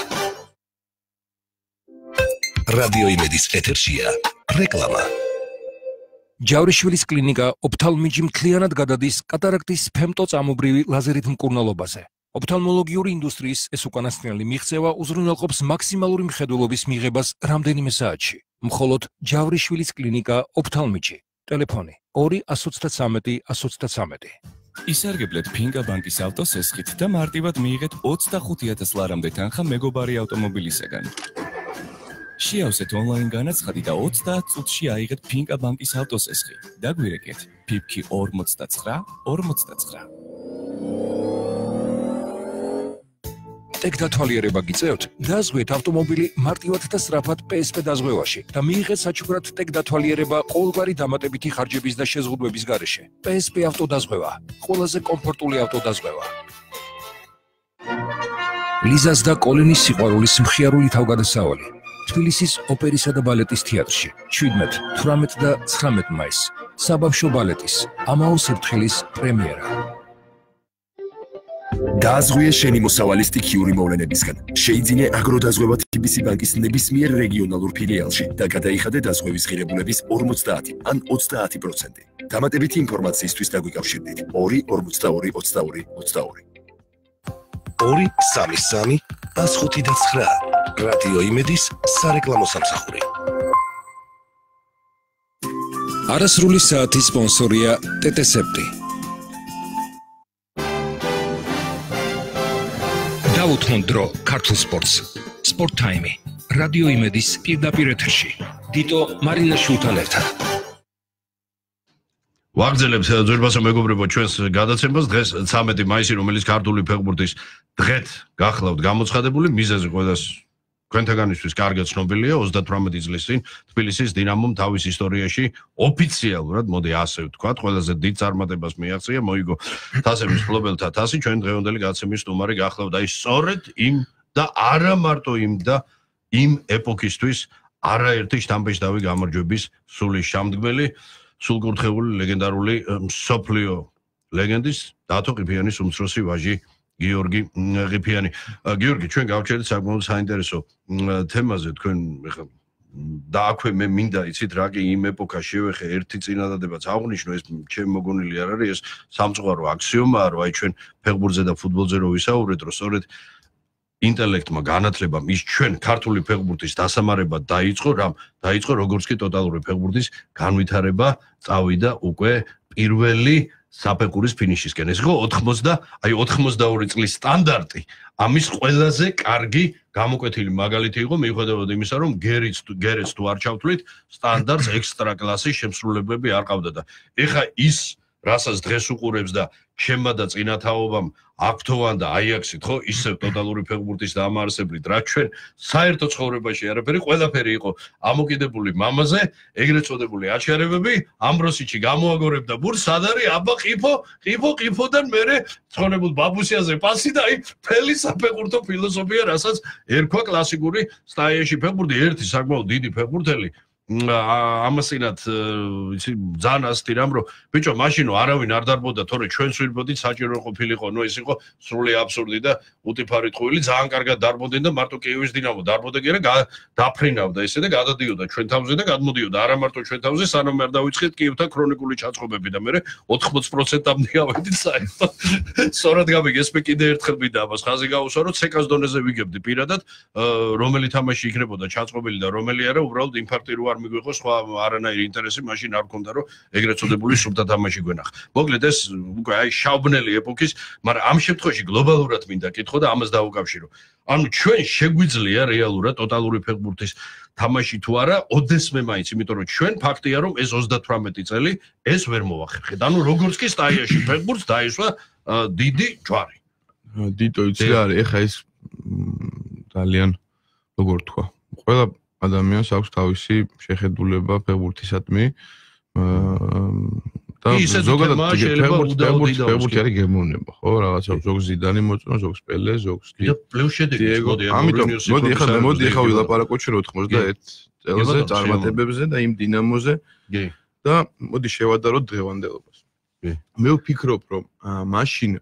რადიო იმედის ეთერშია რეკლამა ჯავრიშვილის კლინიკა ოფთალმიჯი მთლიანად გადადის კატარაქტის ფემტოწამობრივი ლაზერით მკურნალობაზე ოფთალმოლოგიური ინდუსტრიის ეს უკანასკნელი მიღწევა უზრუნველყოფს მაქსიმალური მხედველობის მიღებას რამდენიმე საათში მხოლოდ ჯავრიშვილის კლინიკა ოფთალმიჯი ტელეფონი ორი ოცდათრამეტი ოცდათრამეტი ისარგებლეთ ფინკა ბანკის ავტოსესხით და მარტივად მიიღეთ ოცდახუთი ათას ლარამდე თანხა მეგობარი ავტომობილისაგან შეავსეთ ონლაინ განაცხადი და ოცდაათ წუთში აიღეთ ფინკა ბანკის ავტოსესხი. დაგვირეკეთ ფიფკი ორმოცდაცხრა ორმოცდაცხრა. ტექ დათვალიერება გიწევთ? დაზღვეთ ავტომობილი მარტივად და სწრაფად პე ეს პე დაზღვევაში და მიიღეთ საჩუქრად ტექ დათვალიერება ყოველგვარი დამატებითი ხარჯების და შეზღუდვების გარეშე. პე ეს პე ავტოდაზღვევა, ყველაზე კომფორტული ავტოდაზღვევა. ლიზას და კოლინის სიყვარულის მხიარული თავგადასავალი. თბილისის ოპერისა და ბალეტის თეატრში შვიდმეტ, თვრამეტ და ცხრამეტ მაისს საბავშვო ბალეტის ამაო სეფთხილის პრემიერა. დააზღვიე შენი მოსავალი სტიქიური მოვლენებისგან. შეიძინე აგროდაზღვევა თი ბი სი ბანკის ნებისმიერ რეგიონალურ ფილიალში და გადაიხადე დაზღვევის ღირებულების ორმოცდაათი ან ოცდაათი პროცენტი. დამატებითი ინფორმაციისთვის დაგვიკავშირდით ორი ორმოცდაორი ოცდაორი ოცდაორი. ორი სამი სამი ას ხუთი და ცხრა. რადიო იმედის სარეკლამო სამსახური. არასრული საათის სპონსორია ტეტესეპტი. დაუთმოთ დრო ქართულ სპორტს. სპორტ ტაიმი. რადიო იმედის პირდაპირ ეთერში. დიტო მარინაშვილთან ერთად. ვაგრძელებთ ძვირფასო მეგობრებო ჩვენს გადაცემას. დღეს ცამეტი მაისი, რომელიც ქართული ფეხბურთის დღეთ გახლავთ გამოცხადებული, მიზეზი ყველას თქვენთაგანისთვის კარგად ცნობილია. ოცდათვრამეტი წლის წინ თბილისის დინამომ თავის ისტორიაში ოფიციალურად, მოდი ასე ვთქვათ, ყველაზე დიდ წარმატებას მიაღწია, მოიგო თასების მფლობელთა თასი. ჩვენ დღევანდელი გადაცემის სტუმარი გახლავთ აი სწორედ იმ და არა მარტო იმ და იმ ეპოქისთვის არაერთი შთამბეჭდავი გამარჯვების სული შემდგმელი, სულკურთხეული ლეგენდარული მსოფლიო ლეგენდის დათო ყიფიანის უმცროსი ვაჟი გიორგი ყიფიანი. გიორგი, ჩვენ გავჩერდით საკმაოდ საინტერესო თემაზე. თქვენ ეხლა და აქვე მე მინდა იცით რა კი იმ ეპოქაში ვეხე ერთი წინადადებაც აღნიშნო, ეს ჩემ მოგონილი არ არის, ეს სამწუხარო აქსიომაა, რომ აი ჩვენ ფეხბურთზე და ფუტბოლზე რო ვისაუბრეთ, რომ სწორედ ინტელექტმა, განათლებამ ის ჩვენ ქართული ფეხბურთის დასამარება დაიწყო, რამ დაიწყო როგორც კი ტოტალური ფეხბურთის განვითარება წავიდა უკვე პირველი საფეხურის ფინიშისკენ. ეს იყო ოთხმოცდა, აი ოთხმოცდაორი წლის სტანდარტი. ამის ყველაზე კარგი გამოკვეთილი მაგალითი იყო მიუხედავად იმისა, რომ გერიც გერეც თუ არ ჩავთვლით, სტანდარტს ექსტრა კლასის შემსრულებლები არ ყავდა და ეხა ის რასაც დღეს უყურებს და ჩემმა და წინათაობამ აქტოვან და აიაქსით ხო ისევ ტოტალური ფეხბურთის დამაარსებლით რა ჩვენ საერთო ცხოვრებაში არაფერი ყველაფერი იყო ამოკიდებული მამაზე ეგრეთ წოდებული აჩერებები ამბროსიჩი გამოაგორებდა ბურს სად არის აბა ყიფო ყიფო ყიფოდან მერე ცხონებულ ბაბუსიაზე პასი და აი ფელი საფეხბურთო ფილოსოფია რასაც ერქვა კლასიკური სტაილში ფეხბურთი ერთი საკმაოდ დიდი ფეხბურთელი ამასინათ იცი ძალიან ასეთი რამ რომ ბიჭო მაშინო არავინ არ დარბოდა თორე ჩვენს ვირბოდით საჭირო ყოფილიყო ნუ ეს იყო სრული აბსურდი და უტიფარი ტყუილი ძალიან კარგად დარბოდნენ და მარტო კიევის დინამო დარბოდა კი არა დაფრინავდა ესე და გადადიოდა ჩვენ თავზე და გადმოდიოდა არა მარტო ჩვენ თავზე სანამ არ დავიწყეთ კიევთან ქრონიკული ჩაწყობები და მე ოთხმოცი პროცენტამდე ავედით საერთოდ სწორად გამიგეს მე კიდე ერთხელ მინდა ამას ხაზი გავუსვა რომ ცეკას დონეზე ვიგებდი პირადად რომელი თამაში იქნებოდა ჩაწყობილი და რომელი არა უბრალოდ ინფარქტი რო არ მიგვიყო სხვა არანაირი ინტერესი მაშინ არ მქონდა რომ ეგრეთ წოდებული სუფთა თამაში გვენახ. მოკლედ ეს უკვე აი შავბნელი ეპოქის, მაგრამ ამ შემთხვევაში გლობალურად მინდა კითხო და ამას დავუკავშირო. ანუ ჩვენ შეგვიძლია რეალურად ტოტალური ფეხბურთის თამაში თუ არა, ოდესმე მაინც, იმიტომ რომ ჩვენ ფაქტია რომ ეს ოცდათვრამეტი წელი ეს ვერ მოვახერხეთ. ანუ როგორც კი სტაიაში ფეხბურთს დაისვა დიდი ჯვარი. დიტო იცი რა არის, ეხა ეს ძალიან როგორ თქვა. ყველა ადამიანს აქვს თავისი შეხედულება ფეხბურთისადმი და ზოგადად ფეხბურთი ფეხბურთი არის გემოვნება, ხო, რაღაცა ზოგს ზიდანი მოწონა, ზოგს პელე, ზოგს დიეგო. ამიტომ მოდი ახლა მოდი ახლა ვილაპარაკოთ ჩვენ ოთხმოცდაერთი წელზე წარმატებებზე და იმ დინამოზე და მოდი შევადაროთ დღევანდელობას. მე ვფიქრობ, რომ მაშინ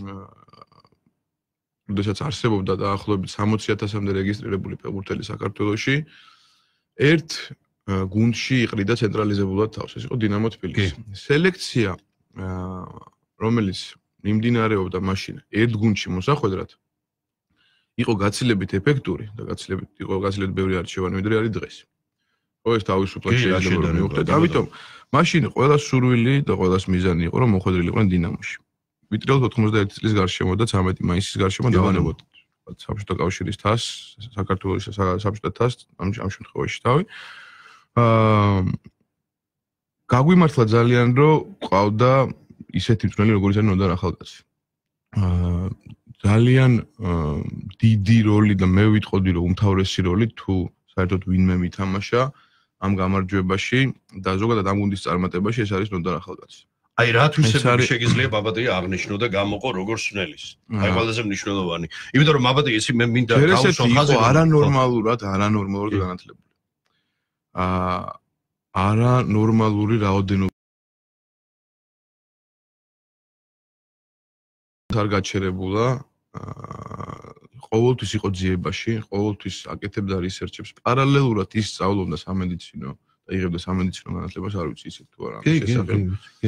როდესაც არსებობდა დაახლოებით სამოცი ათასამდე რეგისტრირებული ფეხბურთელი საქართველოში ერთ გუნდში იყრიდა ცენტრალიზებულად თავს, ეს იყო დინამო თბილისი. სელექცია, რომელიც მიმდინარეობდა მაშინ ერთ გუნდში მოსახვედრად, იყო გაცილებით ეფექტური და გაცილებით იყო გაცილებით ბევრი არჩევანი, ვიდრე არის დღეს. ხო, ეს თავისუფლად შეიძლება მივხვდეთ. ამიტომ მაშინ ყველა სურვილი და ყველას მიზანი იყო, რომ მოხვედრილიყვნენ დინამოში. ვიტრიალთ ოთხმოცდაერთი წლის გარშემო და ცამეტი მაისის გარშემო დავანებოთ საბჭოთა კავშირის თასს, საქართველოს საბჭოთა თასს, ამ ამ შემთხვევაში თავი. აა გაგვიმართლა ძალიან რომ ყავდა ისეთი მწვრთნელი როგორიც არის ნოდარ ახალკაცი. აა ძალიან დიდი როლი და მე ვიტყოდი რომ უმთავრესი როლი თუ საერთოდ ვინმე მითამაშა ამ გამარჯვებაში და ზოგადად ამ გუნდის წარმატებაში ეს არის ნოდარ ახალკაცი. აი რათვისები შეგიძლია ბაბადია აღნიშნო და გამოყო როგორც სნელის. აი ყველაზე მნიშვნელოვანი. იმიტომ რომ ბაბადია ისი მე მინდა გავუსვა ხაზი არანორმალურად, არანორმალურად განათლებული. აა არანორმალური რაოდენობა არ გაჩერებულა ყოველთვის იყო ძიებაში, ყოველთვის აკეთებდა რისერჩებს, პარალელურად ის სწავლობდა სამედიცინო და იღებდა სამედიცინო განათლებას, არ ვიცი ისეთ თუ არა. კი, კი, კი.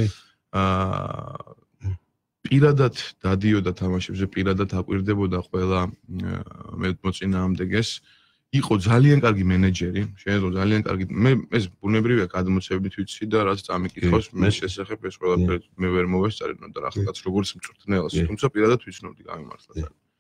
აა პირადად დადიოდა თამაშებზე, პირადად აკვირდებოდა ყველა მოწინააღმდეგეს. იყო ძალიან კარგი მენეჯერი, შეიძლება ძალიან კარგი. მე ეს ბუნებრივია გადმოცემებით ვიცი და რაც წამიკითხავს, მე შესახებ ეს ყველაფერი მე ვერ მოვესწარებდი და ახლა როგორც მწვრთნელს, თუმცა პირადად ვიცნობდი გამიმართლა.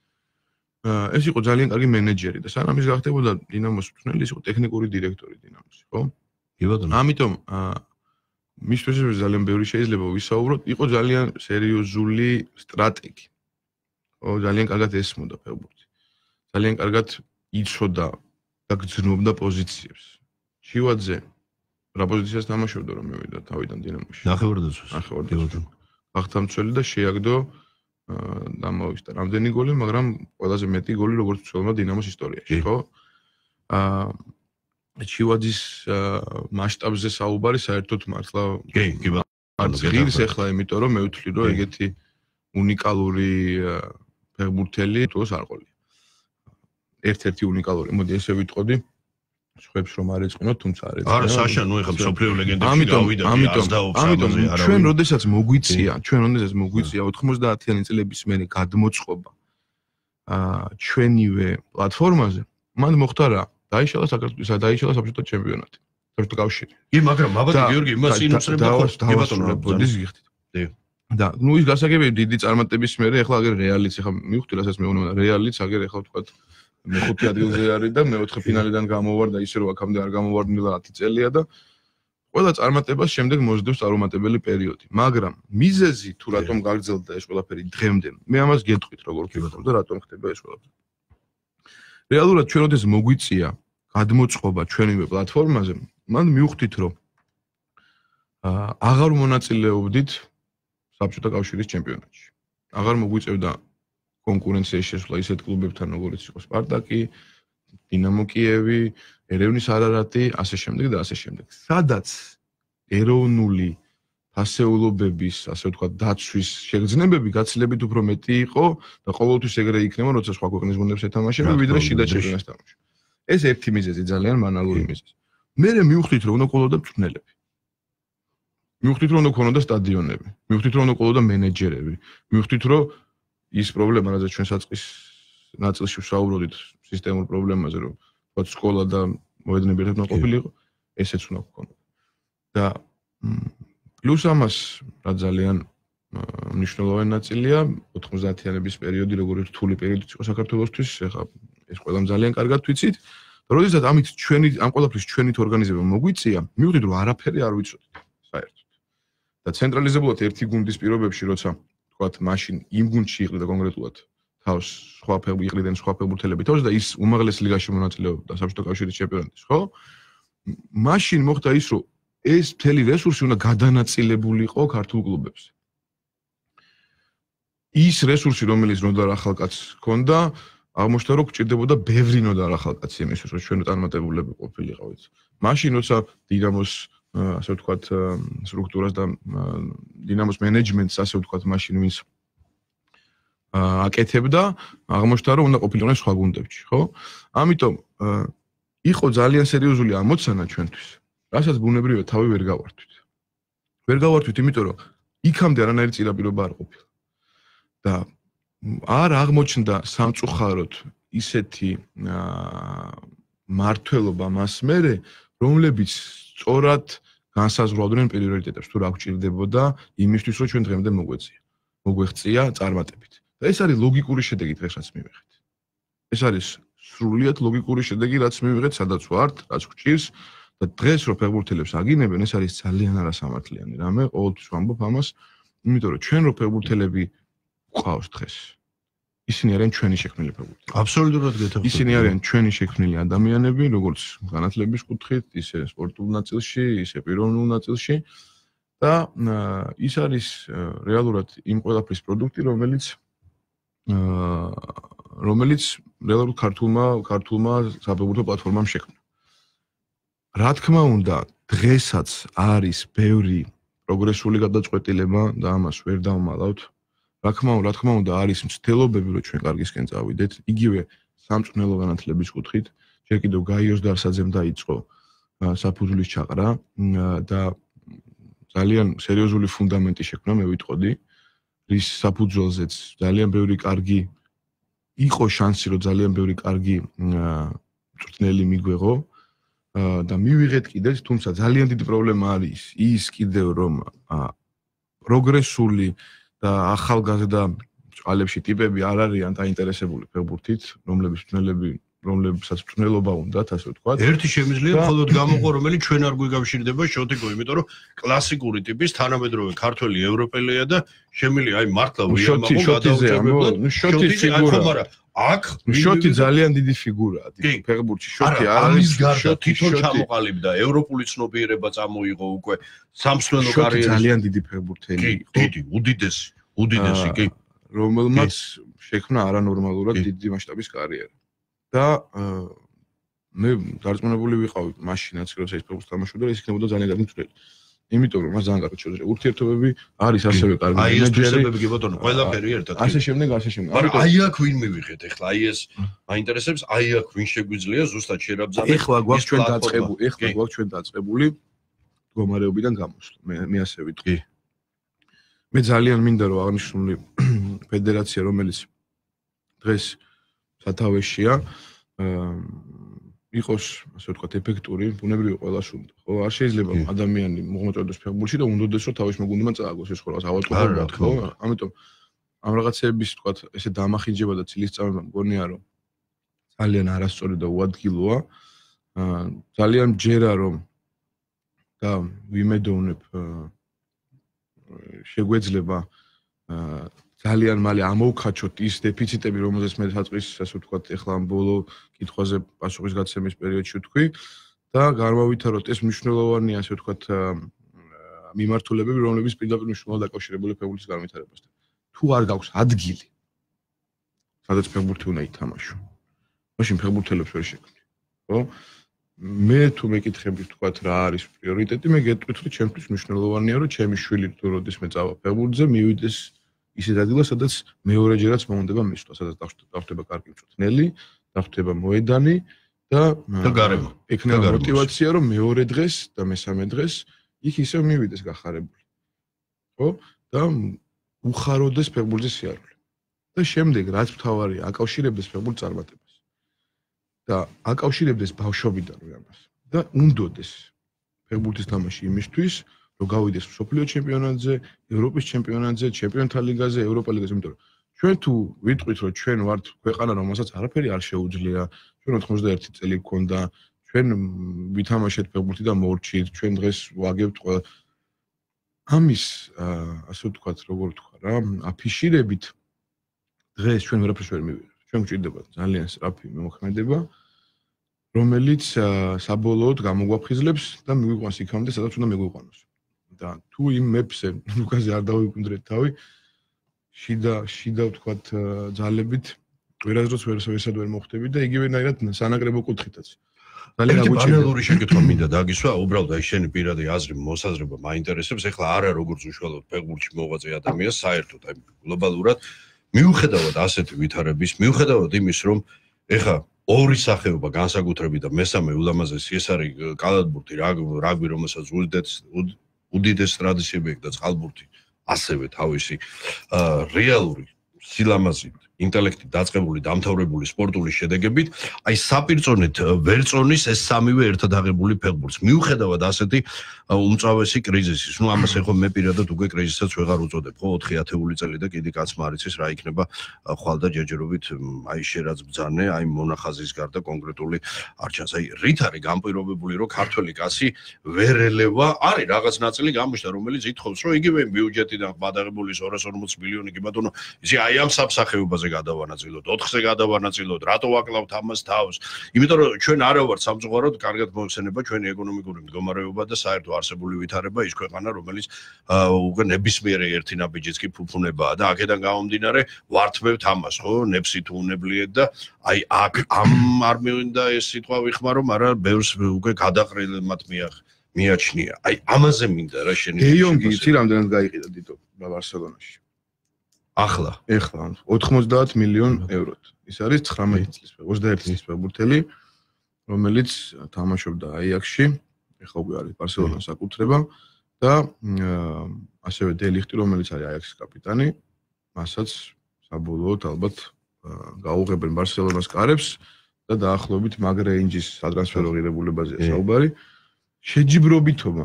აა ეს იყო ძალიან კარგი მენეჯერი და სანამ ის გახდებოდა დინამოს მწვრთნელი, ის იყო ტექნიკური დირექტორი დინამოს, ხო? კი ბატონო. ამიტომ აა მისთვის ძალიან ბევრი შეიძლება ვისაუბროთ, იყო ძალიან სერიოზული სტრატეგი. ხო, ძალიან კარგად ესმოდა ფეხბურთი. ძალიან კარგად იცოდა და გძნობდა პოზიციებს. ჩივაძე რა პოზიციას თამაშობდა რომ მივიდა თავიდან დინამოში? ნახევარდაცვას. ნახევარდაცვას. გახთამცველი და შეაგდო და მოვიდა რამდენი გოლი, მაგრამ ყველაზე მეტი გოლი როგორც ვცველმა დინამოს ისტორიაში, ხო? აა ჩივაძის მასშტაბზე საუბარი საერთოდ მართლა კი, კი არ ღირს ახლა, იმიტომ რომ მე ვთვლი რომ ეგეთი უნიკალური ფეხბურთელი თოს არ ყოლია. ერთ-ერთი უნიკალური, მოდი ესე ვიტყოდი, სხვებს რომ არ ეწყინოთ, თუმცა არ ეწყინოთ. არა, საშა, ნუ ეხლა მსოფლიო ლეგენდებში გავიდა, არც დაობს ამაზე, არა. ჩვენ როდესაც მოგვიწია, ჩვენ როდესაც მოგვიწია ოთხმოცდაათიანი წლების მერე გადმოწყობა აა ჩვენივე პლატფორმაზე, მან მოხდა რა? დაიშალა საქართველოს, დაიშალა საბჭოთა ჩემპიონატი. საბჭოთა კავშირი. კი, მაგრამ მაბადი გიორგი, იმას წინ უწევდა ხო? ბატონო, ბოდის გიხდით. დი. და ნუ ის გასაგებია დიდი წარმატების მერე, ეხლა აგერ რეალიც, ეხლა მივხვდი რასაც მეუბნება, რეალიც აგერ ეხლა ვთქვათ მეხუთე ადგილზე არის და მეოთხე ფინალიდან გამოვარდა ისე რომ აქამდე არ გამოვარდნილა ათი წელია და ყველა წარმატებას შემდეგ მოსდევს წარუმატებელი პერიოდი. მაგრამ მიზეზი თუ რატომ გაგრძელდა ეს ყველაფერი დღემდე, მე ამას გეტყვით როგორ ხდება და რატომ ხდება ეს ყველაფერი. რეალურად ჩვენ როდეს მოგვიწია გადმოწყობა ჩვენივე პლატფორმაზე, მან მივხვდით რომ აღარ მონაწილეობდით საბჭოთა კავშირის ჩემპიონატში. აღარ მოგვიწევდა კონკურენციაში შესვლა ისეთ კლუბებთან როგორც იყო სპარტაკი, დინამო კიევი, ერევნის არარატი, ასე შემდეგ და ასე შემდეგ. სადაც ეროვნული ფასეულობების, ასე ვთქვათ, დაცვის შეგრძნებები გაცილებით უფრო მეტი იყო და ყოველთვის ეგრე იქნება, როცა სხვა ქვეყნის გუნდებს ეთამაშები, ვიდრე შიდა ჩემპიონატს თამაში. ეს ერთი მიზეზი, ძალიან ბანალური მიზეზი. მერე მივხვდით რომ უნდა ყოლოდა მწვრთნელები. მივხვდით რომ უნდა ქონოდა სტადიონები, მივხვდით რომ უნდა ყოლოდა მენეჯერები, მივხვდით რომ ის პრობლემა, რადგან ჩვენ საწყის ნაწილში ვსაუბრობდით სისტემურ პრობლემაზე, რომ თქვათ სკოლა და მოედნები ერთად უნდა ყოფილიყო, ესეც უნდა გქონოდა. და პლუს ამას, რა ძალიან მნიშვნელოვანი ნაწილია, ოთხმოცდაათიანების პერიოდი, როგორც რთული პერიოდი იყო საქართველოსთვის, ეხლა ეს ყველამ ძალიან კარგად ვიცით. და როდესაც ამით ჩვენი ამ ყველაფრის ჩვენით ორგანიზება მოგვიწია, მივხვდით რომ არაფერი არ ვიცოდით საერთოდ. და ცენტრალიზებულად ერთი გუნდის პირობებში, როცა თქვათ, მაშინ იმ გუნდში იყრიდა კონკრეტულად თავს სხვა ფეხბურთელები, იყრიდნენ სხვა ფეხბურთელები თავს და ის უმაღლეს ლიგაში მონაწილეობდა საბჭოთა კავშირის ჩემპიონატში, ხო? მაშინ მოხდა ის, რომ ეს მთელი რესურსი უნდა გადანაწილებულიყო ქართულ კლუბებზე. ის რესურსი, რომელიც ნოდარ ახალკაცს ჰქონდა, აღმოჩნდა, რომ გჭირდებოდა ბევრი ნოდარ ახალკაცი იმისთვის, რომ ჩვენ წარმატებულები ყოფილიყავით. მაშინ, როცა დინამოს ასე ვთქვათ, სტრუქტურას და დინამოს მენეჯმენტს, ასე ვთქვათ, მაშინ ვინც აკეთებდა, აღმოჩნდა, რომ უნდა ყოფილიყვნენ სხვა გუნდებში, ხო? ამიტომ იყო ძალიან სერიოზული ამოცანა ჩვენთვის, რასაც ბუნებრივია თავი ვერ გავართვით. ვერ გავართვით, იმიტომ რომ იქამდე არანაირი წინაპირობა არ ყოფილა. და არ აღმოჩნდა სამწუხაროდ ისეთი მართლობა მას მერე, რომლებიც სწორად განსაზღვრავდნენ პრიორიტეტებს, თუ რა გვჭირდებოდა იმისთვის, რომ ჩვენ დღემდე მოგვეწია. მოგვეღწია წარმატებით. და ეს არის ლოგიკური შედეგი დღესაც მივიღეთ. ეს არის სრულიად ლოგიკური შედეგი, რაც მივიღეთ, სადაც ვართ, რაც გვჭირს და დღეს რო ფეხბურთელებს აგინებენ, ეს არის ძალიან არასამართლიანი რამე, ყოველთვის ვამბობ ამას, იმიტომ რომ ჩვენ რო ფეხბურთელები გვყავს დღეს. ისინი არიან ჩვენი შექმნილი ფეხბურთელები. აბსოლუტურად გეთანხმებით. ისინი არიან ჩვენი შექმნილი ადამიანები, როგორც განათლების კუთხით, ისე სპორტულ ნაწილში, ისე პიროვნულ ნაწილში და ის არის რეალურად იმ ყველაფრის პროდუქტი, რომელიც რომელიც რეალურად ქართულმა ქართულმა საფეხბურთო პლატფორმამ შექმნა. რა თქმა უნდა, დღესაც არის ბევრი პროგრესული გადაწყვეტილება და ამას ვერ დავმალავთ. რა თქმა უნდა, რა თქმა უნდა, არის მცდელობები, რომ ჩვენ კარგისკენ წავიდეთ. იგივე სამწვრთნელო განათლების კუთხით, ჯერ კიდევ გაიოს დარსაძემ დაიწყო საფუძვლის ჩაყრა და ძალიან სერიოზული ფუნდამენტი შექმნა, მე ვიტყოდი, რის საფუძველზეც ძალიან ბევრი კარგი იყო შანსი, რომ ძალიან ბევრი კარგი მწვრთნელი მიგვეღო და მივიღეთ კიდეც, თუმცა ძალიან დიდი პრობლემა არის ის კიდევ რომ პროგრესული და ახალგაზრდა წყალებში ტიპები არ არიან დაინტერესებული ფეხბურთით, რომლების მწვრთნელები რომლებსაც მწვრთნელობა უნდათ, ასე ვთქვათ. ერთი შემიძლია მხოლოდ გამოყო, რომელიც ჩვენ არ გვიგავშირდება შოტიკო, იმიტომ რომ კლასიკური ტიპის თანამედროვე ქართველი ევროპელია და შემიძლია აი მართლა ვიამაყო გადაუჭერებლად. ნუ შოტის ფიგურა. მაგრამ აქ შოტი ძალიან დიდი ფიგურაა ფეხბურთში. შოტი არ არის გარდა თვითონ ჩამოყალიბდა, ევროპული ცნობიერება წამოიღო უკვე სამსვლელო კარიერაში. შოტი ძალიან დიდი ფეხბურთელი იყო. დიდი, უდიდესი, უდიდესი, კი. რომელმაც შექმნა არანორმალურად დიდი მასშტაბის კარიერა. და მე დარწმუნებული ვიყავი მაშინაც, როცა ის ფეხბურთს თამაშობდა, ის იქნებოდა ძალიან კარგი მწვრთნელი. იმიტომ რომ მას ძალიან კარგი შეუძლია. ურთიერთობები არის ასევე კარგი მენეჯერი. აი ეს კი ბატონო, ყველაფერი ერთად. ასე შემდეგ, ასე შემდეგ. მაგრამ აი აქ ვინ მივიღეთ ახლა? აი ეს მაინტერესებს, აი აქ ვინ შეგვიძლია ზუსტად შერაბზადე. ახლა გვაქვს ჩვენ დაწყებული, ახლა გვაქვს ჩვენ დაწყებული მდგომარეობიდან გამოსვლა. მე მე ასე ვიტყვი. მე ძალიან მინდა რომ აღნიშნული ფედერაცია, რომელიც დღეს სათავეშია, იყოს, ასე ვთქვათ, ეფექტური, ბუნებრივი ყველას უნდა. ხო, არ შეიძლება ადამიანი მოღვაწეობს ფეხბურთში და უნდადეს რომ თავის მოგუნდმა წააგოს ეს ხოლმე ავადმყოფობა, ხო? ამიტომ ამ რაღაცეების, ვთქვათ, ესე დამახინჯება და ცილისწამება მგონია, რომ ძალიან არასწორი და უადგილოა. ძალიან მჯერა რომ და ვიმედოვნებ შეგვეძლება ძალიან მალე ამოვქაჩოთ ის დეფიციტები, რომელზეც მე საწყის, ასე ვთქვათ, ეხლა ამ ბოლო კითხვაზე პასუხის გაცემის პერიოდში ვთქვი და გარმავითაროთ ეს მნიშვნელოვანია, ასე ვთქვათ, მიმართულებები, რომლებიც პირდაპირ მნიშვნელოვნად დაკავშირებული ფეხბურთის განვითარებასთან. თუ არ გაქვს ადგილი, სადაც ფეხბურთი უნდა ითამაშო, მაშინ ფეხბურთელებს ვერ შექმნი. ხო? მე თუ მეკითხები, ვთქვათ, რა არის პრიორიტეტი, მე გეტყვით, რომ ჩემთვის მნიშვნელოვანია, რომ ჩემი შვილი თუ როდესმე წავა ფეხბურთზე, მივიდეს ისეთ ადგილას, სადაც მეორეჯერაც მოუნდება მისვლა, სადაც დახვდება კარგი მწვრთნელი, დახვდება მოედანი და და გარემო. ექნება мотиваცია, რომ მეორე დღეს და მესამე დღეს იქ ისევ მივიდეს გახარებული. ხო? და უხაროდეს ფეხბურთის სიარული. და შემდეგ რაც მთავარია, აკავშირებდეს ფეხბურთს წარმატებას. და აკავშირებდეს ბავშვობიდან ამას. და უნდოდეს ფეხბურთის თამაში იმისთვის, რომ გავიდეს მსოფლიო ჩემპიონატზე, ევროპის ჩემპიონატზე, ჩემპიონთა ლიგაზე, ევროპა ლიგაზე, იმიტომ რომ ჩვენ თუ ვიტყვით, რომ ჩვენ ვართ ქვეყანა, რომელსაც არაფერი არ შეუძლია, ჩვენ ოთხმოცდაერთი წელი გვქონდა, ჩვენ ვითამაშეთ ფეხბურთი და მორჩით, ჩვენ დღეს ვაგებთ ყველა ამის, ასე ვთქვათ, როგორ ვთქვა რა, აფიშირებით დღეს ჩვენ ვერაფერს ვერ მივიღებთ. ჩვენ გვჭირდება ძალიან სწრაფი მოქმედება, რომელიც საბოლოოდ გამოგვაფხიზლებს და მიგვიყვანს იქამდე, სადაც უნდა მეგვიყვანოს. და თუ იმ მეფზე ლუკაზე არ დავიკვირდეთ თავი, შიდა შიდა ვთქვათ ძალებით ვერასდროს ვერსად ვერ მოხდები და იგივენაირად სანაკრებო კუთხითაც. ძალიან აგვიჭირდა. ბანალური შეკითხვა მინდა დაგისვა, უბრალოდ აი შენი პირადი აზრი, მოსაზრება მაინტერესებს. ეხლა არა როგორც უშუალოდ ფეხბურთში მოღვაწე ადამიანს, საერთოდ აი გლობალურად მიუხედავად ასეთი ვითარების, მიუხედავად იმის, რომ ეხლა ორი სახეობა განსაკუთრებით და მესამე ულამაზესი ეს არის კალათბურთი, რაგბი, რომელსაც უდიდეს უდიდეს ტრადიციები აქვს და წყალბურთი ასევე თავისი რეალური სილამაზით, ინტელექტით დაწყებული, დამთავრებული სპორტული შედეგებით, აი საპირწონეთ ვერ წონის ეს სამივე ერთად აღებული ფეხბურთს. მიუხედავად ასეთი უმწავესი კრიზისის, ну ამას ეხო მე პირადად უკვე კრიზისაც ვეღარ უწოდებ, ხო ოთხი ათეული წელი და კიდე კაცმა არ იცის რა იქნება ხვალ და ჯერჯერობით აი შერაც ბძანე, აი მონახაზის გარდა კონკრეტული არ ჩანს. აი რით არის განპირობებული, რომ ქართველი კაცი ვერ ელევა, არის რაღაც ნაწილი გამოჩნდა, რომელიც ითხოვს, რომ იგივე ბიუჯეტიდან გადაღებული ორას ორმოც მილიონი კი ბატონო, ისე აი ამ სამსახეობაზე გადავანაწილოთ, ოთხზე გადავანაწილოთ, რატო ვაკლავთ ამას თავს? იმიტომ რომ ჩვენ არა ვართ სამწუხაროდ, კარგად მოიხსენება ჩვენი ეკონომიკური მდგომარეობა და საერთო არსებული ვითარება ის ქვეყანა, რომელიც უკვე ნებისმიერი ერთი ნაბიჯიც კი ფუფუნებაა და აქედან გამომდინარე ვართმევთ ამას, ხო? ნებსი თუ უნებლიეთ და აი აქ ამ არ მინდა ეს სიტყვა ვიხმარო, მაგრამ ბევრს უკვე გადაყრილმად მიაჩნია. აი ამაზე მინდა რა შენი დე იონგი იცი რამდენად გაიყიდა დიდო ბარსელონაში. ახლა ეხლა ოთხმოცდაათ მილიონ ევროთ. ის არის ცხრამეტი წლის ოცდაერთი წლის ფეხბურთელი, რომელიც თამაშობდა აიაქსში, ეხლა უკვე არის ბარსელონას აკუთრება და ასევე დე ლიხტი, რომელიც არის აიაქსის კაპიტანი, მასაც საბოლოოდ ალბათ გაუღებენ ბარსელონას კარებს და დაახლოებით მაგ რეინჯის სატრანსფერო ღირებულებაზეა საუბარი. შეჯიბრობითობა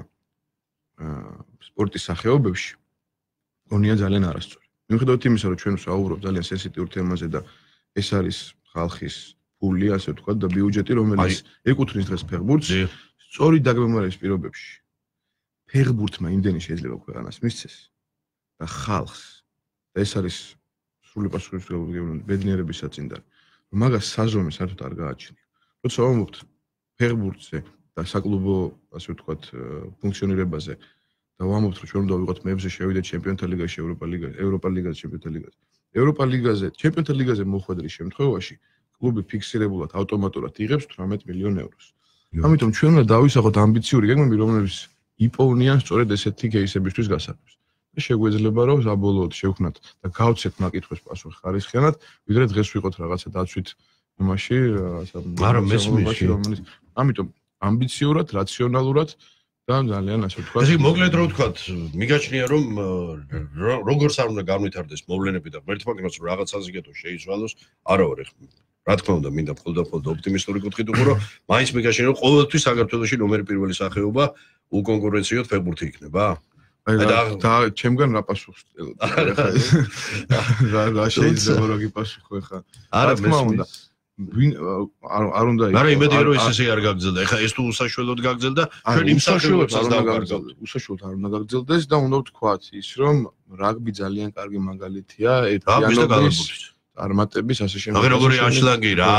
სპორტის სახეობებში გონია ძალიან არასწორი. მიუხედავად იმისა, რომ ჩვენ ვსაუბრობ ძალიან სენსიტიურ თემაზე და ეს არის ხალხის ფული, ასე ვთქვათ, და ბიუჯეტი, რომელიც ეკუთვნის დღეს ფეხბურთს, სწორი დაგეგმარების პირობებში ფეხბურთმა იმდენი შეიძლება ქვეყანას მისცეს და ხალხს და ეს არის სრული პასუხისმგებლობის ბედნიერების საწინდარი. მაგას საზომი საერთოდ არ გააჩნია. როცა ვამბობთ ფეხბურთზე და საკლუბო, ასე ვთქვათ, ფუნქციონირებაზე და ვამბობთ, რომ ჩვენ უნდა ვიყოთ მეებზე შევიდეთ ჩემპიონთა ლიგაში, ევროპა ლიგაში, ევროპა ლიგაში, ჩემპიონთა ლიგაში. ევროპა ლიგაზე, ჩემპიონთა ლიგაზე მოხვედრის შემთხვევაში კლუბი ფიქსირებულად ავტომატურად იღებს თვრამეტ მილიონ ევროს. ამიტომ ჩვენ უნდა დავისახოთ ამბიციური გეგმები, რომლებიც იპოვნიან სწორედ ესეთი кейსებისთვის გასაგებს. და შეგვეძლება, რომ საბოლოოდ შევქმნათ და გავცეთ მაგ კითხვის პასუხი ხარისხიანად, ვიდრე დღეს ვიყოთ რაღაცა დაცვით იმაში, არა მესმის, რომელიც ამიტომ ამბიციურად, რაციონალურად და ძალიან ასე ვთქვათ. ესე მოკლედ რო ვთქვათ, მიგაჩნია რომ როგორც არ უნდა განვითარდეს მოვლენები და ღმერთმა გმას რომ რაღაც საზიგეთო შეიცვალოს, არა ვარ ეხლა. რა თქმა უნდა, მინდა მხოლოდ და მხოლოდ ოპტიმისტური კუთხით უყურო, რომ მაინც მიგაჩნია რომ ყოველთვის საქართველოში ნომერი პირველი სახეობა უკონკურენციოდ ფეხბურთი იქნება. აი და ჩემგან რა პასუხს წელობ? რა რა შეიძლება რომ გიპასუხო ხა? არა მესმის. ვინ არ უნდა არა იმედი რომ ეს ესე არ გაგრძელდა. ეხლა ეს თუ უსაშველოდ გაგრძელდა, ჩვენ იმ სახეობებს არ დავგაგრძელთ. უსაშველოდ არ უნდა გაგრძელდეს და უნდა ვთქვათ ის რომ რაგბი ძალიან კარგი მაგალითია ერთიანობის წარმატების ასე შემდეგ. აგერ როგორი ანშლაგი რა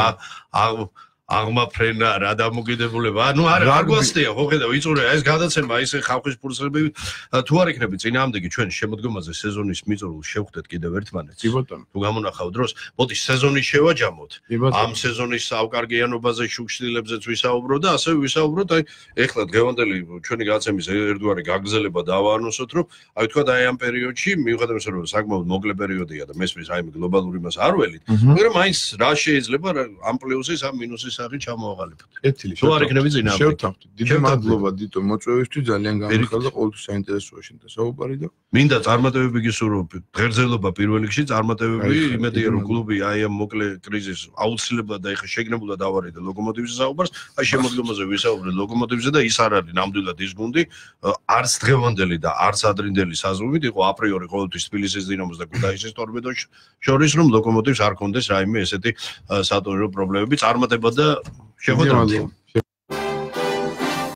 აღმაფრენა რა დამოკიდებულება. ანუ არ არ გვასწია, ხო ხედავ, იწურე, ეს გადაცემა, ეს ხალხის ფურცლები თუ არ იქნება წინააღმდეგი ჩვენ შემოდგომაზე სეზონის მიწურულს შევხვდეთ კიდევ ერთმანეთს. კი ბატონო. თუ გამონახავ დროს, მოდი სეზონი შევაჯამოთ. ამ სეზონის ავკარგიანობაზე, შუქშდილებზეც ვისაუბროთ და ასევე ვისაუბროთ, აი, ეხლა დღევანდელი ჩვენი გადაცემის ერთგვარი გაგრძელება დავაანონსოთ, რომ აი თქვა აი ამ პერიოდში, მიუხედავად იმისა, რომ საკმაოდ მოკლე პერიოდია და მესმის აი გლობალური მას არ ველით, მაგრამ მაინც რა შეიძლება ამ პლუსის, ამ მინუსის სახით ჩამოვაყალიბოთ. კეთილი. თუ არ იქნება წინააღმდეგი. შევთავაზოთ. დიდი მადლობა დიტო მოწვევისთვის, ძალიან გამიხარდა ყოველთვის საინტერესოა შენთან საუბარი და მინდა წარმატებები გისურვო. ღერძელობა პირველ რიგში, წარმატებები, იმედია რომ კლუბი აი ამ მოკლე კრიზისს აუცილებლად და ეხა შეგნებულად ავარიდა ლოკომოტივზე საუბარს. აი შემოდგომაზე ვისაუბრეთ ლოკომოტივზე და ის არ არის ნამდვილად ის გუნდი, არც დღევანდელი და არც ადრინდელი საზღვით იყო აპრიორი ყოველთვის თბილისის დინამოს და ქუთაისის ტორპედოს შორის, რომ ლოკომოტივს არ კონდეს რაიმე ესეთი სატურნირო პრობლემები, წარმატება და შეხვედრამდე.